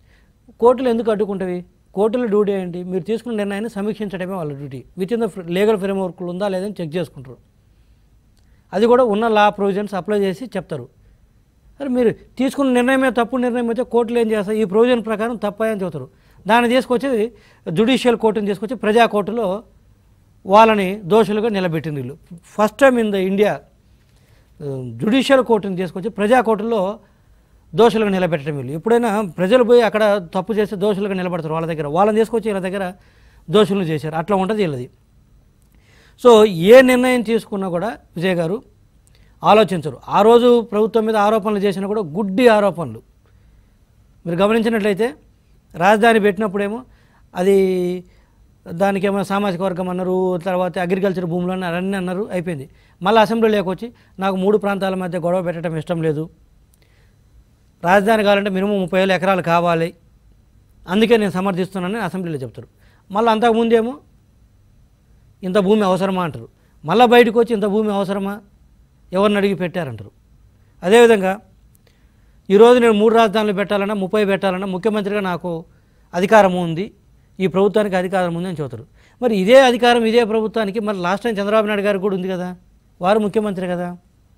కోర్టులు ఎందుకు అడ్డుకుంటవి? కోర్టుల డ్యూటీ ఏంటి? మీరు తీసుకున్న నిర్ణయాన్ని సమీక్షించడమే వాళ్ళ duty. Within the legal ఫ్రేమ్వర్క్లు ఉందా లేదని చెక్ చేసుకుంటారు. అది కూడా ఉన్న లా ప్రొవిజన్స్ అప్లై చేసి చెప్తారు. మరి మీరు తీసుకున్న నిర్ణయమే తప్పు నిర్ణయం అయితే కోర్టులు ఏం చేస్తారు? ఈ ప్రొవిజన్ ప్రకారం తప్పని చెబుతారు. దాన్ని తీసుకొచ్చి జ్యుడిషియల్ కోర్టుని తీసుకొచ్చి ప్రజా కోర్టులో వాళ్ళని దోషులుగా నిలబెట్టింది వీళ్ళు. First time in the India judicial కోర్టుని తీసుకొచ్చి ప్రజా కోర్టులో దోషులుగా నిలబెట్టడం వీళ్ళు. ఎప్పుడైనా ప్రజలు పోయి అక్కడ తప్పు చేస్తే దోషులుగా నిలబడతారు వాళ్ళ దగ్గర, వాళ్ళని తీసుకొచ్చి వీళ్ళ దగ్గర దోషులను చేశారు. అట్లా ఉంటుంది వీళ్ళది. సో ఏ నిర్ణయం తీసుకున్నా కూడా విజయ్ గారు ఆలోచించరు. ఆ రోజు ప్రభుత్వం మీద ఆరోపణలు చేసినా కూడా గుడ్డి ఆరోపణలు. మీరు గమనించినట్లయితే రాజధాని పెట్టినప్పుడేమో అది దానికి ఏమో సామాజిక వర్గం అన్నారు, తర్వాత అగ్రికల్చర్ భూములు అన్నారు, అన్నీ అన్నారు, అయిపోయింది. మళ్ళీ అసెంబ్లీలోకి వచ్చి నాకు మూడు ప్రాంతాల మధ్య గొడవ పెట్టడం ఇష్టం లేదు, రాజధాని కావాలంటే మినిమం ముప్పై వేల ఎకరాలు కావాలి, అందుకే నేను సమర్థిస్తున్నానని అసెంబ్లీలో చెప్తారు. మళ్ళీ అంతకుముందేమో ఇంత భూమి అవసరమా అంటారు, మళ్ళీ బయటకు వచ్చి ఇంత భూమి అవసరమా ఎవరిని అడిగి పెట్టారంటారు. అదేవిధంగా ఈరోజు నేను మూడు రాజధానులు పెట్టాలన్నా ముప్పై పెట్టాలన్నా ముఖ్యమంత్రిగా నాకు అధికారం ఉంది, ఈ ప్రభుత్వానికి అధికారం ఉంది అని చెబుతారు. మరి ఇదే అధికారం ఇదే ప్రభుత్వానికి మరి లాస్ట్ టైం చంద్రబాబు నాయుడు గారికి కూడా ఉంది కదా, వారు ముఖ్యమంత్రి కదా.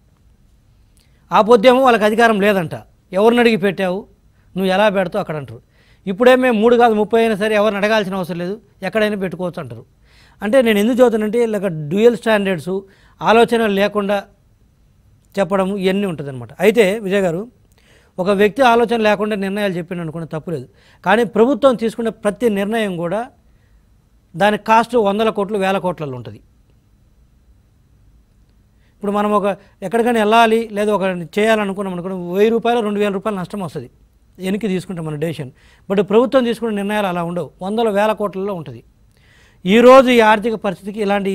ఆ పొద్దేమో వాళ్ళకి అధికారం లేదంట, ఎవరిని అడిగి పెట్టావు, నువ్వు ఎలా పెడతావు అక్కడ అంటారు. ఇప్పుడే మేము మూడు కాదు ముప్పై అయినా సరే ఎవరిని అడగాల్సిన అవసరం లేదు, ఎక్కడైనా పెట్టుకోవచ్చు అంటారు. అంటే నేను ఎందుకు చదువుతానంటే ఇలా డ్యూయల్ స్టాండర్డ్స్ ఆలోచన లేకుండా చెప్పడం ఇవన్నీ ఉంటుంది అనమాట. అయితే విజయ్ గారు ఒక వ్యక్తి ఆలోచన లేకుండా నిర్ణయాలు చెప్పిన అనుకునే తప్పులేదు, కానీ ప్రభుత్వం తీసుకునే ప్రతి నిర్ణయం కూడా దాని కాస్ట్ వందల కోట్లు వేల కోట్లలో ఉంటుంది. ఇప్పుడు మనం ఒక ఎక్కడికైనా వెళ్ళాలి లేదా ఒక చేయాలనుకున్నాం అనుకున్న వెయ్యి రూపాయలు రెండు వేల రూపాయలు నష్టం వస్తుంది వెనక్కి తీసుకుంటాం మన డెసిషన్. బట్ ప్రభుత్వం తీసుకునే నిర్ణయాలు అలా ఉండవు, వందల వేల కోట్లలో ఉంటుంది. ఈరోజు ఈ ఆర్థిక పరిస్థితికి ఇలాంటి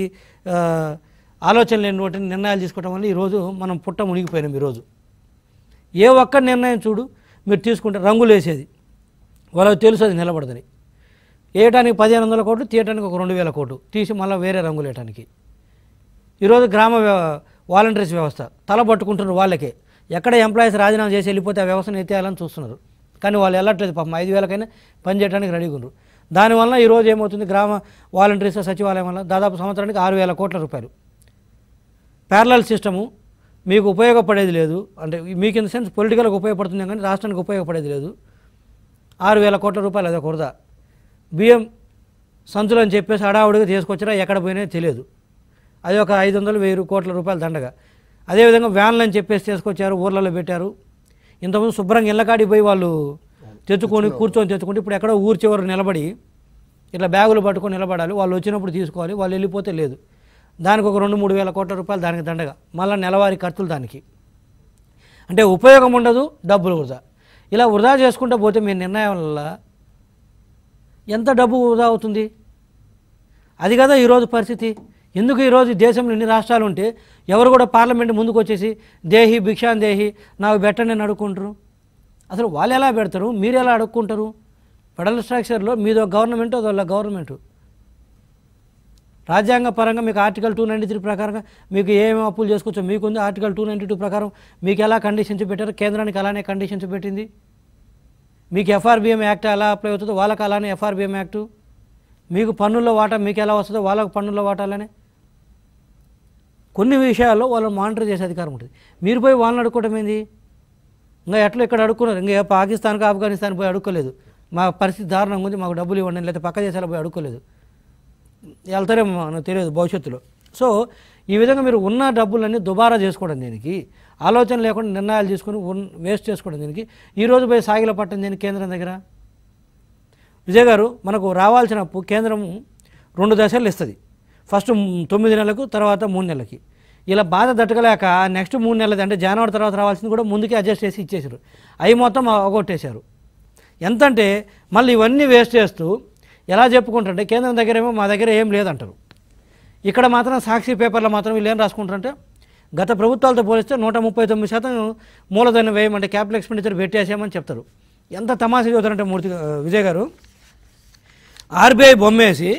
ఆలోచన లేనిటువంటి నిర్ణయాలు తీసుకోవడం వల్ల ఈరోజు మనం పుట్ట మునిగిపోయినాం. ఈరోజు ఏ ఒక్క నిర్ణయం చూడు మీరు తీసుకుంటే రంగులు వేసేది వాళ్ళకి తెలుసు అది నిలబడదని, వేయటానికి పదిహేను వందల కోట్లు తీయటానికి ఒక రెండు వేల కోట్లు తీసి మళ్ళీ వేరే రంగులు వేయటానికి. ఈరోజు గ్రామ వాలంటీర్స్ వ్యవస్థ తల పట్టుకుంటున్నారు వాళ్ళకే, ఎక్కడ ఎంప్లాయీస్ రాజీనామా చేసి వెళ్ళిపోతే ఆ వ్యవస్థను ఎత్తేయాలని చూస్తున్నారు, కానీ వాళ్ళు వెళ్ళట్లేదు పాపం, ఐదు వేలకైనా పని చేయడానికి రెడీగా ఉన్నారు. దానివల్ల ఈరోజు ఏమవుతుంది, గ్రామ వాలంటీర్స్ సచివాలయం వల్ల దాదాపు సంవత్సరానికి ఆరు వేల కోట్ల రూపాయలు ప్యారలల్ సిస్టము మీకు ఉపయోగపడేది లేదు, అంటే మీకు ఇన్ ద సెన్స్ పొలిటికల్గా ఉపయోగపడుతుంది కానీ రాష్ట్రానికి ఉపయోగపడేది లేదు. ఆరు వేల కోట్ల రూపాయలు అదే కురదా. బియ్యం సంచులు అని చెప్పేసి హడావుడిగా తీసుకొచ్చినా ఎక్కడ పోయినా తెలియదు, అది ఒక ఐదు వందలు వెయ్యి కోట్ల రూపాయలు దండగా. అదేవిధంగా వ్యాన్లు అని చెప్పేసి తీసుకొచ్చారు, ఊర్లలో పెట్టారు. ఇంతకుముందు శుభ్రంగా ఇళ్ళకాడికి పోయి వాళ్ళు తెచ్చుకొని కూర్చొని తెచ్చుకుంటే ఇప్పుడు ఎక్కడో ఊరి చివరి నిలబడి ఇట్లా బ్యాగులు పట్టుకొని నిలబడాలి, వాళ్ళు వచ్చినప్పుడు తీసుకోవాలి, వాళ్ళు వెళ్ళిపోతే లేదు. దానికి ఒక రెండు మూడు వేల కోట్ల రూపాయలు దానికి దండగా, మళ్ళీ నెలవారీ ఖర్చులు దానికి. అంటే ఉపయోగం ఉండదు, డబ్బులు వృధా. ఇలా వృధా చేసుకుంటూ పోతే మీ నిర్ణయం వల్ల ఎంత డబ్బు వృధా అవుతుంది? అది కదా ఈరోజు పరిస్థితి. ఎందుకు ఈరోజు దేశంలో ఇన్ని రాష్ట్రాలు ఉంటే ఎవరు కూడా పార్లమెంట్ ముందుకు వచ్చేసి దేహి భిక్షాన్ దేహి నాకు పెట్టండి అని అడుక్కుంటారు? అసలు వాళ్ళు ఎలా పెడతారు, మీరు ఎలా అడుక్కుంటారు? ఫెడరల్ స్ట్రక్చర్లో మీదో గవర్నమెంట్ అదొల్ల గవర్నమెంటు. రాజ్యాంగ పరంగా మీకు ఆర్టికల్ టూ నైంటీ త్రీ ప్రకారంగా మీకు ఏమేమి అప్పులు చేసుకోవచ్చో మీకుంది. ఆర్టికల్ టూ నైంటీ టూ ప్రకారం మీకు ఎలా కండిషన్స్ పెట్టారో కేంద్రానికి అలానే కండిషన్స్ పెట్టింది. మీకు ఎఫ్ఆర్బిఎం యాక్ట్ ఎలా అప్లై అవుతుందో వాళ్ళకి అలానే ఎఫ్ఆర్బిఎం యాక్టు. మీకు పన్నుల్లో వాటా మీకు ఎలా వస్తుందో వాళ్ళకు పన్నుల్లో వాటా అలానే. కొన్ని విషయాల్లో వాళ్ళని మానిటర్ చేసే అధికారం ఉంటుంది. మీరు పోయి వాళ్ళని అడుక్కోవడం ఏంది? ఇంకా ఎట్లా ఇక్కడ అడుక్కున్నారు, ఇంకా పాకిస్తాన్కి ఆఫ్ఘనిస్తాన్ పోయి అడుక్కోలేదు, మా పరిస్థితి దారుణంగా ఉంది మాకు డబ్బులు ఇవ్వండి, లేకపోతే పక్క దేశాలు పోయి అడుక్కోలేదు, వెళ్తారేమో మనకు తెలియదు భవిష్యత్తులో. సో ఈ విధంగా మీరు ఉన్న డబ్బులన్నీ దుబారా చేసుకోవడం దీనికి, ఆలోచన లేకుండా నిర్ణయాలు తీసుకొని వేస్ట్ చేసుకోవడం దీనికి, ఈరోజు పోయి సాగిల పట్టం దీనికి కేంద్రం దగ్గర. విజయ్ గారు మనకు రావాల్సిన అప్పు కేంద్రం రెండు దశలు ఇస్తుంది, ఫస్ట్ తొమ్మిది నెలలకు తర్వాత మూడు నెలలకి. ఇలా బాధ తట్టుకోలేక నెక్స్ట్ మూడు నెలలది అంటే జనవరి తర్వాత రావాల్సింది కూడా ముందుకే అడ్జస్ట్ చేసి ఇచ్చేసారు, అవి మొత్తం అవగొట్టేశారు. ఎంతంటే మళ్ళీ ఇవన్నీ వేస్ట్ చేస్తూ ఎలా చెప్పుకుంటారంటే కేంద్రం దగ్గర ఏమో మా దగ్గర ఏం లేదంటారు, ఇక్కడ మాత్రం సాక్షి పేపర్లో మాత్రం వీళ్ళు ఏం రాసుకుంటారంటే గత ప్రభుత్వాలతో పోలిస్తే నూట ముప్పై తొమ్మిది శాతం మూలధనం వేయమంటే క్యాపిటల్ ఎక్స్పెండిచర్ పెట్టేసామని చెప్తారు. ఎంత తమాషా చదువుతారంటే మూర్తి విజయ్ గారు, ఆర్బీఐ బొమ్మేసి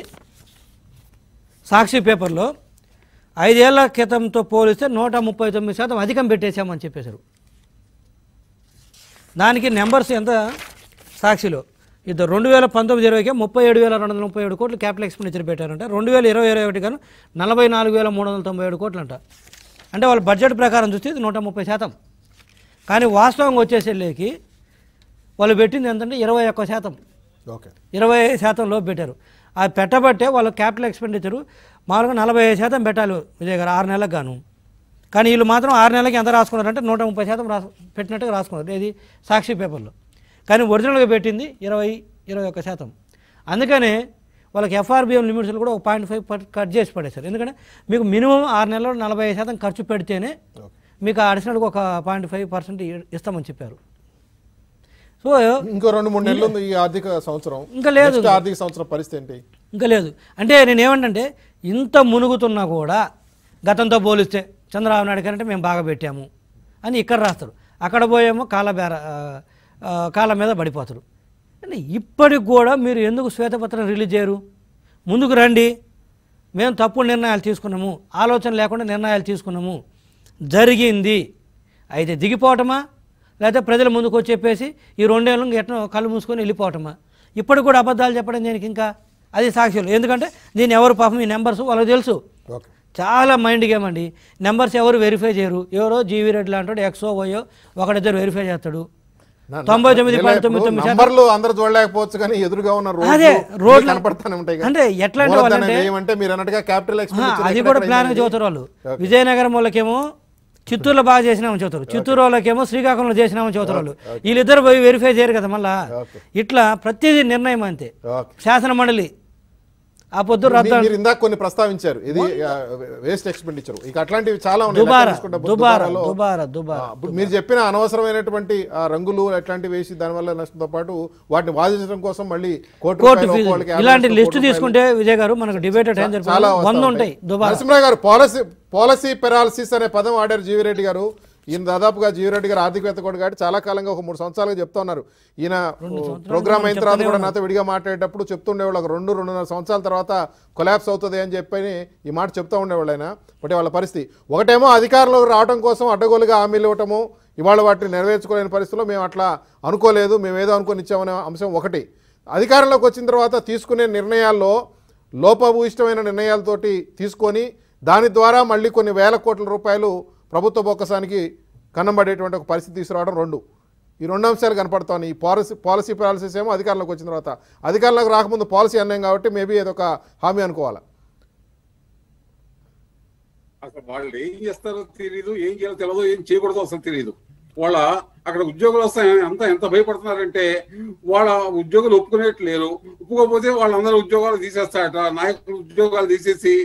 సాక్షి పేపర్లో ఐదేళ్ల క్రితంతో పోలిస్తే నూట ముప్పై తొమ్మిది శాతం అధికం పెట్టేశామని చెప్పేశారు. దానికి నెంబర్స్ ఎంత సాక్షిలో ఇద్దరు రెండు వేల పంతొమ్మిది ఇరవైకే ముప్పై ఏడు వేల రెండు వందల ముప్పై ఏడు కోట్లు క్యాపిటల్ ఎక్స్పెండిచర్ పెట్టారంట. రెండు వేల ఇరవై ఇరవై ఒకటి గాను నలభై నాలుగు వేల మూడు వందల తొంభై ఏడు కోట్లు అంట. అంటే వాళ్ళ బడ్జెట్ ప్రకారం చూస్తే ఇది నూట ముప్పై శాతం. కానీ వాస్తవంగా వచ్చేసేళ్ళకి వాళ్ళు పెట్టింది ఎంతంటే ఇరవై ఒక్క శాతం ఓకే ఇరవై శాతం లోపు పెట్టారు. అది పెట్టబట్టే వాళ్ళు క్యాపిటల్ ఎక్స్పెండిచరు మామూలుగా నలభై ఐదు శాతం పెట్టాలి విజయ్ గారు ఆరు నెలలకు గాను. కానీ వీళ్ళు మాత్రం ఆరు నెలలకి ఎంత రాసుకున్నారంటే నూట ముప్పై శాతం రాసు పెట్టినట్టుగా రాసుకున్నారు ఇది సాక్షి పేపర్లో. కానీ ఒరిజినల్గా పెట్టింది ఇరవై ఇరవై ఒక్క శాతం. అందుకనే వాళ్ళకి ఎఫ్ఆర్బిఎం లిమిట్స్లో కూడా ఒక పాయింట్ ఫైవ్ కట్ చేసి పడేశారు. ఎందుకంటే మీకు మినిమం ఆరు నెలల్లో నలభై ఐదు శాతం ఖర్చు పెడితేనే మీకు అడిషనల్గా ఒక పాయింట్ ఫైవ్ పర్సెంట్ ఇస్తామని చెప్పారు. సో ఇంకో రెండు మూడు నెలలు ఉంది ఈ ఆర్థిక సంవత్సరం, ఇంకా లేదు ఆర్థిక సంవత్సరం పరిస్థితి ఏంటి ఇంకా లేదు. అంటే నేను ఏమంటే ఇంత మునుగుతున్నా కూడా గతంతో పోలిస్తే చంద్రబాబు నాయుడు కంటే మేము బాగా పెట్టాము అని ఇక్కడ రాస్తారు, అక్కడ పోయేమో కాళ్ళ బేర కాళ్ళ మీద పడిపోతారు. అంటే ఇప్పటికి కూడా మీరు ఎందుకు శ్వేతపత్రం రిలీజ్ చేయరు? ముందుకు రండి, మేము తప్పుడు నిర్ణయాలు తీసుకున్నాము, ఆలోచన లేకుండా నిర్ణయాలు తీసుకున్నాము, జరిగింది అయితే దిగిపోవటమా లేకపోతే ప్రజల ముందుకు వచ్చి చెప్పేసి ఈ రెండేళ్ళు ఎట్లా కళ్ళు మూసుకొని వెళ్ళిపోవటమా? ఇప్పటికి కూడా అబద్ధాలు చెప్పడం దీనికి ఇంకా అది సాక్ష్యాలు. ఎందుకంటే దీన్ని ఎవరు పాపం ఈ నెంబర్స్ వాళ్ళకి తెలుసు, చాలా మైండ్ గేమ్ అండి. నెంబర్స్ ఎవరు వెరిఫై చేయరు, ఎవరో జీవీ రెడ్డి లాంటి ఎక్సో ఓయో ఒకడిద్దరు వెరిఫై చేస్తాడు. తొంభై తొమ్మిది పాయింట్ తొమ్మిది తొమ్మిది నంబర్లు అందరూ చూడలేకపోవచ్చు కానీ ఎదురుగా ఉన్న అదే రోడ్లు కనపడతానే ఉంటాయి. అంటే ఎట్లాంటి అంటే మీరు అన్నట్టుగా క్యాపిటల్ అది కూడా ప్లాన్ చదువుతారు వాళ్ళు. విజయనగరం వాళ్ళకేమో చిత్తూరులో బాగా చేసినామని చదువుతారు, చిత్తూరు వాళ్ళకేమో శ్రీకాకుళంలో చేసినామని చదువుతారు వాళ్ళు. వీళ్ళిద్దరు పోయి వెరిఫై చేయరు కదా మళ్ళా. ఇట్లా ప్రతిదీ నిర్ణయం అంతే. శాసన మండలి ఆ పొద్దు రద్దు. మీరు ఇందాక కొన్ని ప్రస్తావించారు, ఇది వేస్ట్ ఎక్స్పెండిచర్, ఇక అట్లాంటివి చాలా దుబారా ఉన్నాయి. మీరు చెప్పిన అనవసరమైనటువంటి రంగులు అట్లాంటివి వేసి దానివల్ల నష్టంతో పాటు వాటిని వాదించడం కోసం మళ్ళీ కోర్టు ఇలాంటి లిస్టు తీసుకుంటే విజయ్ గారు మనకు డిబేట్ చాలా వంద ఉంటాయి. నరసింహరావు గారు పాలసీ పాలసీ పెరాలసిస్ అనే పదం ఆడారు జీవిరెడ్డి గారు. ఈయన దాదాపుగా జీవిరెడ్డి గారు ఆర్థికవేత్త కూడా కాబట్టి చాలా కాలంగా ఒక మూడు సంవత్సరాలుగా చెప్తా ఉన్నారు. ఈయన ప్రోగ్రామ్ అయిన తర్వాత కూడా నాతో విడిగా మాట్లాడేటప్పుడు చెప్తుండేవాళ్ళు ఒక రెండు రెండున్నర సంవత్సరాల తర్వాత కొలాప్స్ అవుతుంది అని చెప్పి ఈ మాట చెప్తూ ఉండేవాళ్ళు ఆయన. ఒకటి వాళ్ళ పరిస్థితి, ఒకటేమో అధికారంలోకి రావడం కోసం అడ్డగోలుగా హామీలు ఇవ్వటము, ఇవాళ వాటిని నెరవేర్చుకోలేని పరిస్థితిలో మేము అట్లా అనుకోలేదు, మేము ఏదో అనుకొని ఇచ్చామనే అంశం ఒకటి. అధికారంలోకి వచ్చిన తర్వాత తీసుకునే నిర్ణయాల్లో లోపభూయిష్టమైన నిర్ణయాలతోటి తీసుకొని దాని ద్వారా మళ్ళీ కొన్ని వేల కోట్ల రూపాయలు ప్రభుత్వ బొక్కసానికి కన్నబడేటువంటి ఒక పరిస్థితి తీసుకురావడం, రెండు ఈ రెండు అంశాలు కనపడుతున్నాయి. ఈ పాలసీ పాలసీ పాలసీస్ ఏమో అధికారంలోకి వచ్చిన తర్వాత, అధికారంలోకి రాకముందు పాలసీ అన్నాం కాబట్టి మేబీ ఏదొక హామీ అనుకోవాలా. అసలు వాళ్ళు ఏం చేస్తారో తెలియదు, ఏం చేయాలో తెలియదు, ఏం చేయకూడదో అసలు తెలియదు. వాళ్ళ అక్కడ ఉద్యోగులు వస్తాయి అంత ఎంత భయపడుతున్నారంటే వాళ్ళ ఉద్యోగులు ఒప్పుకునేట్లేరు. ఒప్పుకోకపోతే వాళ్ళందరూ ఉద్యోగాలు తీసేస్తారట, నాయకులు ఉద్యోగాలు తీసేసి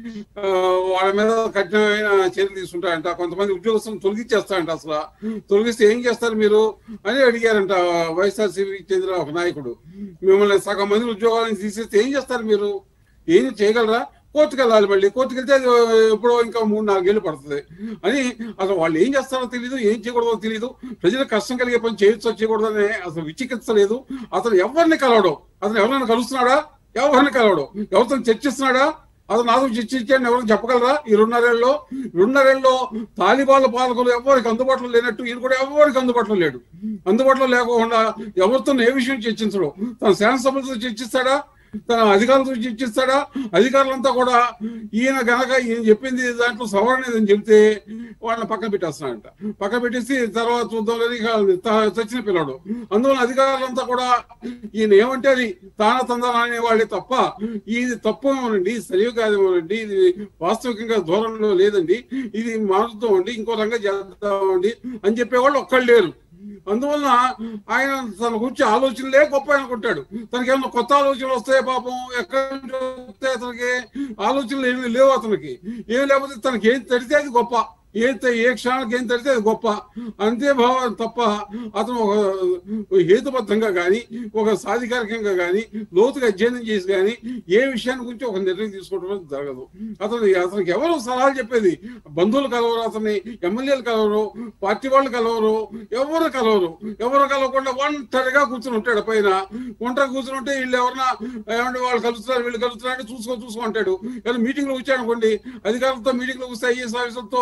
వాళ్ళ మీద కఠినమైన చర్యలు తీసుకుంటారంట. కొంతమంది ఉద్యోగస్తులను తొలగించేస్తారంట. అసలు తొలగిస్తే ఏం చేస్తారు మీరు అని అడిగారంట వైఎస్ఆర్సీపీకి చెందిన ఒక నాయకుడు. మిమ్మల్ని సగం మంది ఉద్యోగాలను తీసేస్తే ఏం చేస్తారు మీరు, ఏం చేయగలరా? కోర్టుకు వెళ్ళాలి, మళ్ళీ కోర్టుకు వెళ్తే ఎప్పుడో ఇంకా మూడు నాలుగేళ్ళు పడుతుంది అని. అసలు వాళ్ళు ఏం చేస్తారో తెలియదు, ఏం చేయకూడదో తెలియదు. ప్రజలకు కష్టం కలిగే పని చేయొచ్చో చేయకూడదు అనే అసలు విచికిత్సలేదు. అతను ఎవరిని కలవడం, అతను ఎవరైనా కలుస్తున్నాడా, ఎవరిని కలవడం, ఎవరితో చర్చిస్తున్నాడా, అతను నాతో చర్చించాడని ఎవరైనా చెప్పగలరా? ఈ రెండున్నరేళ్ళలో రెండున్నరేళ్ళలో తాలిబాన్ల పాలకులు ఎవరికి అందుబాటులో లేనట్టు ఈయన కూడా ఎవరికి అందుబాటులో లేడు. అందుబాటులో లేకుండా ఎవరితో ఏ విషయం చర్చించడు. తన శాసనసభ్యులతో చర్చిస్తాడా, తన అధికారులతో చర్చిస్తాడా? అధికారులంతా కూడా ఈయన గనక ఈయన చెప్పింది దాంట్లో సవరణ ఏదని చెప్తే వాళ్ళని పక్కన పెట్టేస్తున్నాడంట. పక్కన పెట్టేసి తర్వాత చూద్దామని చచ్చిన పిల్లడు. అందువల్ల అధికారులంతా కూడా ఈయన ఏమంటే అది తాన తందన అనేవాళ్ళే తప్ప ఇది తప్పు ఏమోనండి, సరిగా కాదేమోనండి, ఇది వాస్తవికంగా దూరంలో లేదండి, ఇది మారుతామండి, ఇంకో రంగా చేద్దామండి అని చెప్పేవాళ్ళు ఒక్కళ్ళు లేరు. అందువలన ఆయన తన గురించి ఆలోచనలే గొప్ప అనుకుంటాడు. తనకి ఏమన్నా కొత్త ఆలోచనలు వస్తాయి పాపం, ఎక్కడి నుంచి వస్తే అతనికి ఆలోచనలు ఏమీ లేవు. అతనికి ఏం లేకపోతే తనకి ఏం తడితే అది గొప్ప, ఏ ఏ క్షణానికి ఏం తడితే అది గొప్ప, అంతే భావం తప్ప అతను ఒక హేతుబద్ధంగా కానీ ఒక సాధికారికంగా కానీ లోతుగా అధ్యయనం చేసి కానీ ఏ విషయాన్ని గురించి ఒక నిర్ణయం తీసుకోవడం జరగదు. అతను అతనికి ఎవరు సలహాలు చెప్పేది, బంధువులు కలవరు, అతన్ని ఎమ్మెల్యేలు కలవరు, పార్టీ వాళ్ళు కలవరు, ఎవరు కలవరు. ఎవరు కలవకుండా ఒంటరిగా కూర్చుని ఉంటాడు పైన. ఒంటరి కూర్చుని ఉంటే వీళ్ళు ఎవరన్నా ఏమంటే వాళ్ళు కలుస్తున్నారు వీళ్ళు కలుస్తున్నారు అంటే చూసుకో చూసుకుంటాడు. కానీ మీటింగ్లో వచ్చాడు అనుకోండి, అధికారులతో మీటింగ్లో వస్తే ఐఏఎస్ ఆఫీసర్తో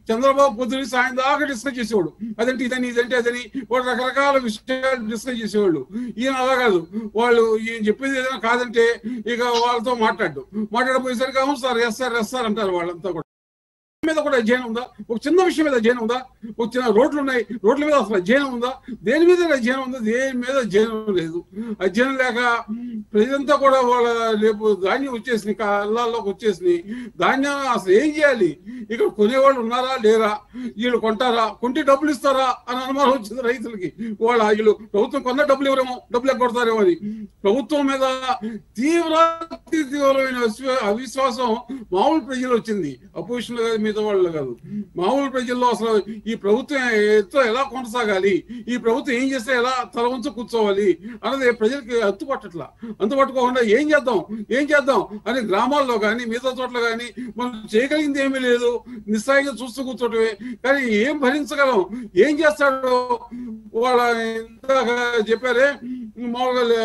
చంద్రబాబు పొద్దున సాయం దాకా డిస్కస్ చేసేవాడు, అదంటే ఇదని ఇదంటే అదని వాడు రకరకాల విషయాలు డిస్కస్ చేసేవాళ్ళు. ఈయన అలా కాదు, వాళ్ళు ఈయన చెప్పేది ఏదైనా కాదంటే ఇక వాళ్ళతో మాట్లాడు మాట్లాడపోయేసరికి అవును sir yes sir yes sir అంటారు. వాళ్ళంతా కూడా మీద కూడా అధ్యయనం ఉందా? ఒక చిన్న విషయం మీద అధ్యయనం ఉందా? ఒక చిన్న రోడ్లు ఉన్నాయి, రోడ్ల మీద అసలు అధ్యయనం ఉందా? దేని మీద అధ్యయనం ఉందా? దేని మీద అధ్యయనం లేదు. అధ్యయనం లేక ప్రజలంతా కూడా వాళ్ళ రేపు ధాన్యం వచ్చేసింది, కళ్ళల్లోకి వచ్చేసింది. ధాన్యం అసలు ఏం చేయాలి? ఇక్కడ కొనేవాళ్ళు ఉన్నారా లేరా? వీళ్ళు కొంటారా? కొంటే డబ్బులు ఇస్తారా అని అనుమానం వచ్చింది రైతులకి. వాళ్ళ వీళ్ళు ప్రభుత్వం కొన్న డబ్బులు ఎవరేమో డబ్బులు ఎగ్గొడతారేమో అని ప్రభుత్వం మీద తీవ్ర తీవ్రమైన అవిశ్వాసం మామూలు ప్రజలు వచ్చింది. అపోజిషన్ మీద వాళ్ళు కాదు, మామూలు ప్రజల్లో అసలు ఈ ప్రభుత్వం ఎంతో ఎలా కొనసాగాలి, ఈ ప్రభుత్వం ఏం చేస్తే ఎలా తల వంచు కూర్చోవాలి అన్నది ప్రజలకి అంతుపట్టట్లా. అంతుపట్టుకోకుండా ఏం చేద్దాం ఏం చేద్దాం అని గ్రామాల్లో కానీ మిగతా చోట్ల కానీ మనం చేయగలిగింది ఏమీ లేదు, నిస్సాయిగా చూస్తూ కూర్చోటమే. కానీ ఏం భరించగలం? ఏం చేస్తాడో వాళ్ళ ఇందాక చెప్పారే, మామూలుగా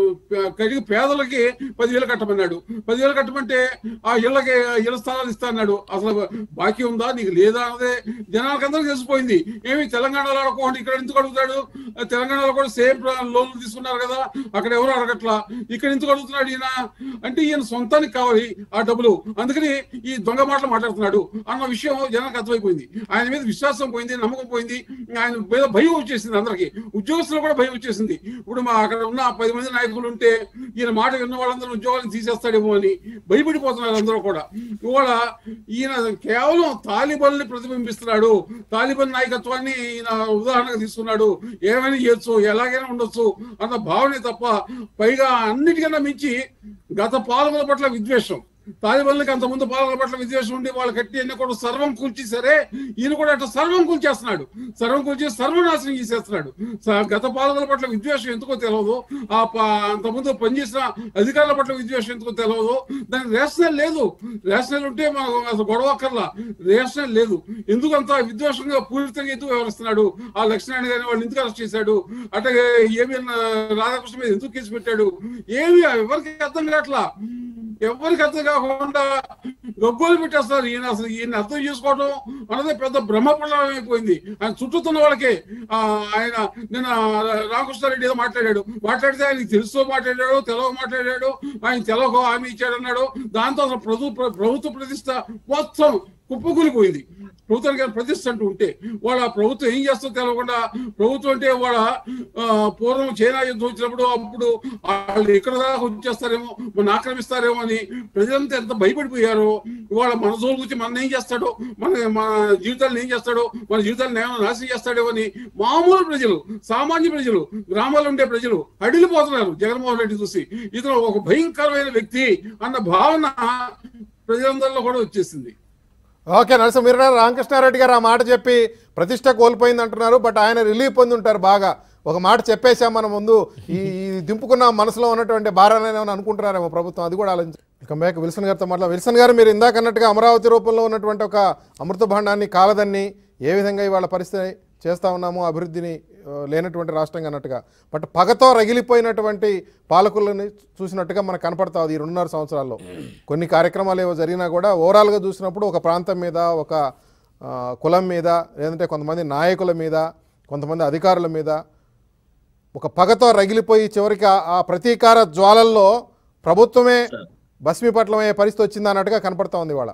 కడిగి పేదలకి పదివేలు కట్టమన్నాడు. పదివేలు కట్టమంటే ఆ ఇళ్ళకి ఇళ్ళ స్థలాలు ఇస్తా అన్నాడు. అసలు బాకీ ఉందా నీకు లేదా అన్నదే జనాలకు అందరికీ తెలిసిపోయింది. ఏమి తెలంగాణలో అడగకుండా ఇక్కడ ఎందుకు అడుగుతాడు? తెలంగాణలో కూడా సేమ్ లోన్లు తీసుకున్నారు కదా, అక్కడ ఎవరు అడగట్లా, ఇక్కడ ఎందుకు అడుగుతున్నాడు ఈయన అంటే ఈయన సొంతానికి కావాలి ఆ డబ్బులు, అందుకని ఈ దొంగ మాటలు మాట్లాడుతున్నాడు అన్న విషయం జనానికి అర్థమైపోయింది. ఆయన మీద విశ్వాసం పోయింది, నమ్మకం పోయింది, ఆయన మీద భయం వచ్చేసింది. అందరికి ఉద్యోగస్తులు కూడా భయం వచ్చేసింది. ఇప్పుడు మా అక్కడ ఉన్న పది మంది నాయకులు ఉంటే ఈయన మాట విన్న వాళ్ళందరూ ఉద్యోగాలను తీసేస్తాడేమో అని భయపడిపోతున్నారు అందరూ కూడా. ఇవాళ ఈయన కేవలం తాలిబాన్ని ప్రతిబింబిస్తున్నాడు, తాలిబాన్ నాయకత్వాన్ని ఈయన ఉదాహరణగా తీసుకున్నాడు. ఏమైనా చేయొచ్చు, ఎలాగైనా ఉండొచ్చు అన్న భావనే తప్ప పైగా అన్నిటికన్నా మించి గత పాలకుల పట్ల విద్వేషం. తాలిబాన్లకి అంత ముందు పాలకుల పట్ల విద్వేషం ఉండి వాళ్ళు కట్టి అన్ని కూడా సర్వం కూల్చి సరే ఈయన కూడా అట్లా సర్వం కూల్చేస్తున్నాడు, సర్వం కూల్చి సర్వనాశనం చేసేస్తున్నాడు. గత పాలకుల పట్ల విద్వేషం ఎందుకో తెలియదు, ఆ అంత ముందు పనిచేసిన అధికారుల పట్ల విద్వేషం ఎందుకో తెలియదు. దానికి రేషనల్ లేదు. రేషనల్ ఉంటే మనకు అసలు గొడవ అక్కర్లా, రేషనల్ లేదు. ఎందుకు అంత విద్వేషంగా పూర్తిగా ఎందుకు వ్యవహరిస్తున్నాడు? ఆ లక్ష్మణ్ గారిని వాళ్ళు ఎందుకు అరెస్ట్ చేశాడు? అట్లాగే ఏమి రాధాకృష్ణ మీద ఎందుకు కేసు పెట్టాడు? ఏమి ఎవరికి అర్థం కావట్లా, ఎవరికి అర్థం కాకుండా గగ్గోలు పెట్టేస్తారు. ఈయన అసలు ఈయన అర్థం చేసుకోవడం అన్నదే పెద్ద బ్రహ్మపడం అయిపోయింది. ఆయన చుట్టూతున్న వాళ్ళకే ఆయన నిన్న రామకృష్ణారెడ్డి ఏదో మాట్లాడాడు, మాట్లాడితే ఆయనకి తెలుసో మాట్లాడాడు, తెలవ మాట్లాడాడు, ఆయన తెలవకో హామీ ఇచ్చాడన్నాడు. దాంతో అసలు ప్రభుత్వ ప్రభుత్వ ప్రతిష్ట మొత్తం కుప్పకూలిపోయింది. ప్రభుత్వానికి ప్రతిష్ట అంటూ ఉంటే వాళ్ళ ప్రభుత్వం ఏం చేస్తుందో తెలవకుండా, ప్రభుత్వం అంటే వాళ్ళ పూర్వం చైనా యుద్ధం వచ్చినప్పుడు అప్పుడు వాళ్ళు ఎక్కడ దాకా వచ్చేస్తారేమో, మన ఆక్రమిస్తారేమో అని ప్రజలంతా ఎంత భయపడిపోయారో. ఇవాళ మన జోలు గురించి మన ఏం చేస్తాడో, మన మన జీవితాలను ఏం చేస్తాడో, మన జీవితాలను ఏమైనా నాశనం చేస్తాడో అని మామూలు ప్రజలు, సామాన్య ప్రజలు, గ్రామాల్లో ఉండే ప్రజలు అడిలిపోతున్నారు జగన్మోహన్ రెడ్డి చూసి. ఇతను ఒక భయంకరమైన వ్యక్తి అన్న భావన ప్రజలందరిలో కూడా వచ్చేసింది. ఓకే నరసింహ, మీరు రామకృష్ణారెడ్డి గారు ఆ మాట చెప్పి ప్రతిష్ట కోల్పోయింది అంటున్నారు. బట్ ఆయన రిలీఫ్ పొంది ఉంటారు బాగా. ఒక మాట చెప్పేసాం మన ముందు, ఈ దింపుకున్న మనసులో ఉన్నటువంటి భారాన్ని అనుకుంటున్నారేమో ప్రభుత్వం, అది కూడా ఆలోచించారు. ఇక మేక విల్సన్ గారితో మాట్లాడు. విల్సన్ గారు, మీరు ఇందాక అన్నట్టుగా అమరావతి రూపంలో ఉన్నటువంటి ఒక అమృత భాండాన్ని కాలదన్ని ఏ విధంగా ఇవాళ పరిస్థితి చేస్తూ ఉన్నాము, అభివృద్ధిని లేనటువంటి రాష్ట్రంగా అన్నట్టుగా, బట్ పగతో రగిలిపోయినటువంటి పాలకులని చూసినట్టుగా మనకు కనపడతావు ఈ రెండున్నర సంవత్సరాల్లో. కొన్ని కార్యక్రమాలు ఏవో జరిగినా కూడా ఓవరాల్గా చూసినప్పుడు ఒక ప్రాంతం మీద, ఒక కులం మీద, లేదంటే కొంతమంది నాయకుల మీద, కొంతమంది అధికారుల మీద ఒక పగతో రగిలిపోయి చివరికి ఆ ప్రతీకార జ్వాలల్లో ప్రభుత్వమే భస్మీపట్లమయ్యే పరిస్థితి వచ్చింది అన్నట్టుగా కనపడతా ఉంది ఇవాళ.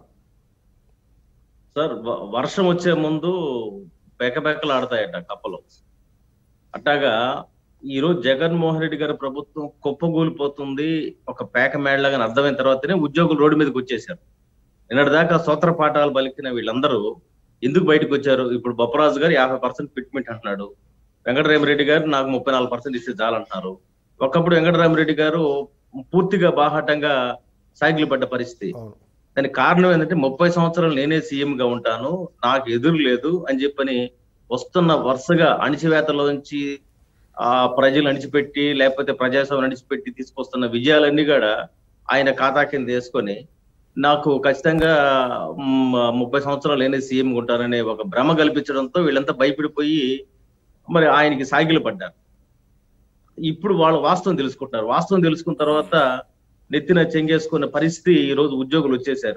సార్ వర్షం వచ్చే ముందు బెకబెక్కలు ఆడతాయట కప్పలు. అట్టాగా ఈరోజు జగన్మోహన్ రెడ్డి గారి ప్రభుత్వం కుప్పగూలిపోతుంది ఒక పేక మేడలాగా అర్థమైన తర్వాతనే ఉద్యోగులు రోడ్డు మీదకి వచ్చేసారు. నిన్నటి దాకా సూత్ర పాఠాలు పలికిన వీళ్ళందరూ ఎందుకు బయటకు వచ్చారు? ఇప్పుడు బొప్పరాజు గారు యాభై పర్సెంట్ ఫిట్మెంట్ అంటున్నాడు, వెంకటరామరెడ్డి గారు నాకు ముప్పై నాలుగు పర్సెంట్ ఇస్తే చాలంటున్నారు. ఒకప్పుడు వెంకటరామరెడ్డి గారు పూర్తిగా బాహాటంగా సైకిల్ పడ్డ పరిస్థితి. దానికి కారణం ఏంటంటే ముప్పై సంవత్సరాలు నేనే సీఎం గా ఉంటాను, నాకు ఎదురు లేదు అని చెప్పని వస్తున్న వరుసగా అణిచివేతలో నుంచి ఆ ప్రజలు అణిచిపెట్టి లేకపోతే ప్రజాస్వామ్యం అణిచిపెట్టి తీసుకొస్తున్న విజయాలన్నీ కూడా ఆయన ఖాతా కింద వేసుకొని నాకు ఖచ్చితంగా ముప్పై సంవత్సరాలు నేనే సీఎం ఉంటాననే ఒక భ్రమ కల్పించడంతో వీళ్ళంతా భయపడిపోయి మరి ఆయనకి సాగిలు పడ్డారు. ఇప్పుడు వాళ్ళు వాస్తవం తెలుసుకుంటున్నారు. వాస్తవం తెలుసుకున్న తర్వాత నెత్తిన చెంగేసుకున్న పరిస్థితి ఈ రోజు ఉద్యోగులు వచ్చేసారు.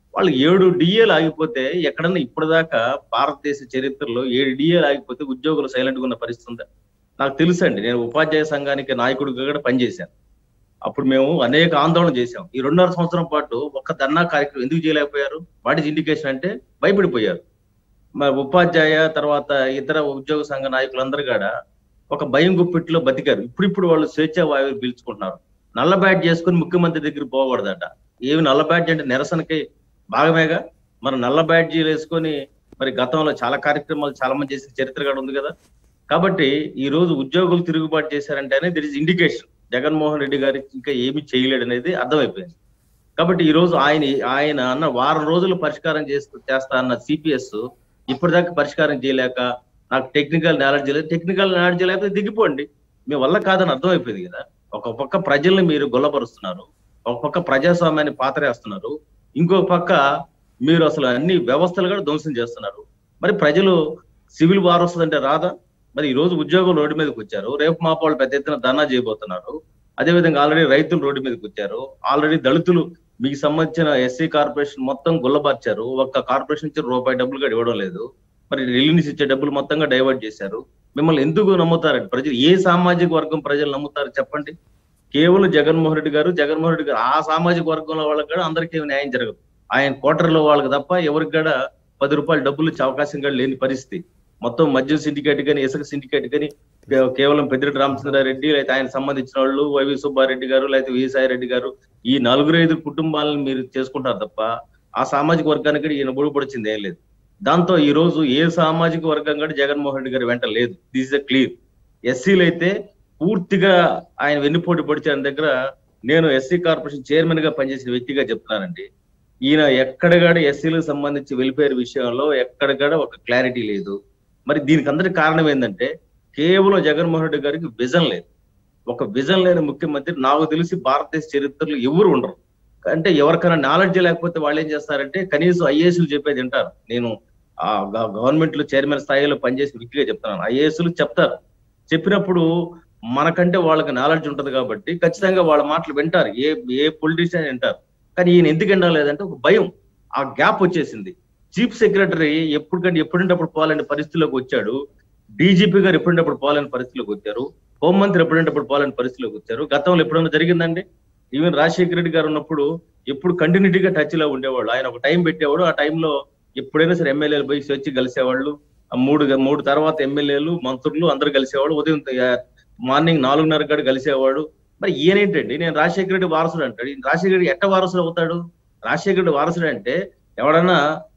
వాళ్ళు ఏడు డిఏలు ఆగిపోతే ఎక్కడన్నా ఇప్పటిదాకా భారతదేశ చరిత్రలో ఏడు డిఏలు ఆగిపోతే ఉద్యోగులు సైలెంట్గా ఉన్న పరిస్థితి ఉందా? నాకు తెలుసండి, నేను ఉపాధ్యాయ సంఘానికి నాయకుడిగా కూడా పనిచేశాను. అప్పుడు మేము అనేక ఆందోళన చేశాం. ఈ రెండున్నర సంవత్సరం పాటు ఒక్క ధర్నా కార్యక్రమం ఎందుకు చేయలేకపోయారు? వాట్ ఈజ్ ఇండికేషన్ అంటే భయపడిపోయారు. మరి ఉపాధ్యాయ తర్వాత ఇతర ఉద్యోగ సంఘ నాయకులందరూ కూడా ఒక భయం గుప్పిట్లో బతికారు. ఇప్పుడిప్పుడు వాళ్ళు స్వేచ్ఛా వాయువు పీల్చుకుంటున్నారు. నల్ల బ్యాడ్జ్ చేసుకుని ముఖ్యమంత్రి దగ్గర పోకూడదట. ఏమి నల్ల బ్యాడ్జ్ అంటే నిరసనకి భాగమేగా. మరి నల్ల బ్యాడ్జీలు వేసుకొని మరి గతంలో చాలా కార్యక్రమాలు చాలా మంది చేసిన చరిత్ర కూడా ఉంది కదా. కాబట్టి ఈ రోజు ఉద్యోగులు తిరుగుబాటు చేశారంటే that is indication Jaganmohan Reddy గారికి ఇంకా ఏమి చేయలేడు అనేది అర్థమైపోయింది. కాబట్టి ఈ రోజు ఆయన ఆయన అన్న వారం రోజులు పరిష్కారం చేస్తూ చేస్తా అన్న సిపిఎస్ ఇప్పటిదాకా పరిష్కారం చేయలేక నాకు టెక్నికల్ నాలెడ్జ్ లేదు, టెక్నికల్ నాలెడ్జ్ లేకపోతే దిగిపోండి, మీ వల్ల కాదని అర్థమైపోయింది కదా. ఒక పక్క ప్రజల్ని మీరు గొల్లపరుస్తున్నారు, ఒక పక్క ప్రజాస్వామ్యాన్ని పాతరేస్తున్నారు, ఇంకో పక్క మీరు అసలు అన్ని వ్యవస్థలు కూడా ధ్వంసం చేస్తున్నారు. మరి ప్రజలు సివిల్ వార్ వస్తుందంటే రాదా? మరి ఈ రోజు ఉద్యోగులు రోడ్డు మీదకి వచ్చారు, రేపు మాపు వాళ్ళు పెద్ద ఎత్తున ధర్నా చేయబోతున్నారు. అదేవిధంగా ఆల్రెడీ రైతులు రోడ్డు మీదకి వచ్చారు, ఆల్రెడీ దళితులు మీకు సంబంధించిన ఎస్సీ కార్పొరేషన్ మొత్తం గుల్లబార్చారు. ఒక్క కార్పొరేషన్ ఇచ్చి రూపాయి డబ్బులు కూడా ఇవ్వడం లేదు. మరి ఢిల్లీ నుంచి ఇచ్చే డబ్బులు మొత్తంగా డైవర్ట్ చేశారు. మిమ్మల్ని ఎందుకు నమ్ముతారండి ప్రజలు? ఏ సామాజిక వర్గం ప్రజలు నమ్ముతారు చెప్పండి? కేవలం జగన్మోహన్ రెడ్డి గారు జగన్మోహన్ రెడ్డి గారు ఆ సామాజిక వర్గంలో వాళ్ళకి కూడా అందరికీ న్యాయం జరగదు. ఆయన క్వార్టర్లో వాళ్ళకి తప్ప ఎవరికి కూడా పది రూపాయలు డబ్బులు ఇచ్చే అవకాశం కూడా లేని పరిస్థితి. మొత్తం మద్యం సిండికేట్ కానీ ఇసుక సిండికేట్ కానీ కేవలం పెద్దిరెడ్డి రామచంద్రారెడ్డి లేకపోతే ఆయన సంబంధించిన వాళ్ళు వైవి సుబ్బారెడ్డి గారు లేకపోతే విజయసాయి రెడ్డి గారు ఈ నలుగురు ఐదు కుటుంబాలను మీరు చేసుకుంటారు తప్ప ఆ సామాజిక వర్గానికి కూడా ఈయన బుడిపొడిచింది ఏం లేదు. దాంతో ఈ రోజు ఏ సామాజిక వర్గం కూడా జగన్మోహన్ రెడ్డి గారి వెంట లేదు. This is clear. ఎస్సీలు అయితే పూర్తిగా ఆయన వెన్నుపోటు పొడిచిన దగ్గర నేను ఎస్సీ కార్పొరేషన్ చైర్మన్ గా పనిచేసిన వ్యక్తిగా చెప్తున్నానండి. ఈయన ఎక్కడగాడ ఎస్సీలకు సంబంధించి వెల్ఫేర్ విషయంలో ఎక్కడగాడ ఒక క్లారిటీ లేదు. మరి దీనికి అందరికి కారణం ఏంటంటే కేవలం జగన్మోహన్ రెడ్డి గారికి విజన్ లేదు. ఒక విజన్ లేని ముఖ్యమంత్రి నాకు తెలిసి భారతదేశ చరిత్రలో ఎవరు ఉండరు. అంటే ఎవరికైనా నాలెడ్జ్ లేకపోతే వాళ్ళు ఏం చేస్తారంటే కనీసం ఐఏఎస్లు చెప్పేది వింటారు. నేను ఆ గవర్నమెంట్ లో చైర్మన్ స్థాయిలో పనిచేసిన వ్యక్తిగా చెప్తున్నాను. ఐఏఎస్లు చెప్తారు, చెప్పినప్పుడు మనకంటే వాళ్ళకి నాలెడ్జ్ ఉంటది కాబట్టి ఖచ్చితంగా వాళ్ళ మాటలు వింటారు, ఏ ఏ పొలిటీషియన్ వింటారు. కానీ ఈయన ఎందుకు వినలేదంటే ఒక భయం, ఆ గ్యాప్ వచ్చేసింది. చీఫ్ సెక్రటరీ ఎప్పటికంటే ఎప్పుడంటప్పుడు పోవాలని పరిస్థితిలోకి వచ్చాడు, డీజీపీ గారు ఎప్పుడంటప్పుడు పోవాలని పరిస్థితిలోకి వచ్చారు, హోంమంత్రి ఎప్పుడంటప్పుడు పోవాలని పరిస్థితిలోకి వచ్చారు. గతంలో ఎప్పుడైనా జరిగిందండి? ఈవెన్ రాజశేఖర రెడ్డి గారు ఉన్నప్పుడు ఎప్పుడు కంటిన్యూటీగా టచ్ లో ఉండేవాళ్ళు. ఆయన ఒక టైం పెట్టేవాడు, ఆ టైంలో ఎప్పుడైనా సరే ఎమ్మెల్యేలు పోయి వచ్చి కలిసేవాళ్ళు. మూడు మూడు తర్వాత ఎమ్మెల్యేలు మంత్రులు అందరూ కలిసేవాడు. ఉదయం మార్నింగ్ నాలుగున్నర గడు కలిసేవాడు. మరి ఈయనేంటండి నేను రాజశేఖర రెడ్డి వారసుడు అంటాడు. రాజశేఖర రెడ్డి ఎట్ట వారసుడు అవుతాడు? రాజశేఖర రెడ్డి వారసుడు అంటే ఎవడన్నా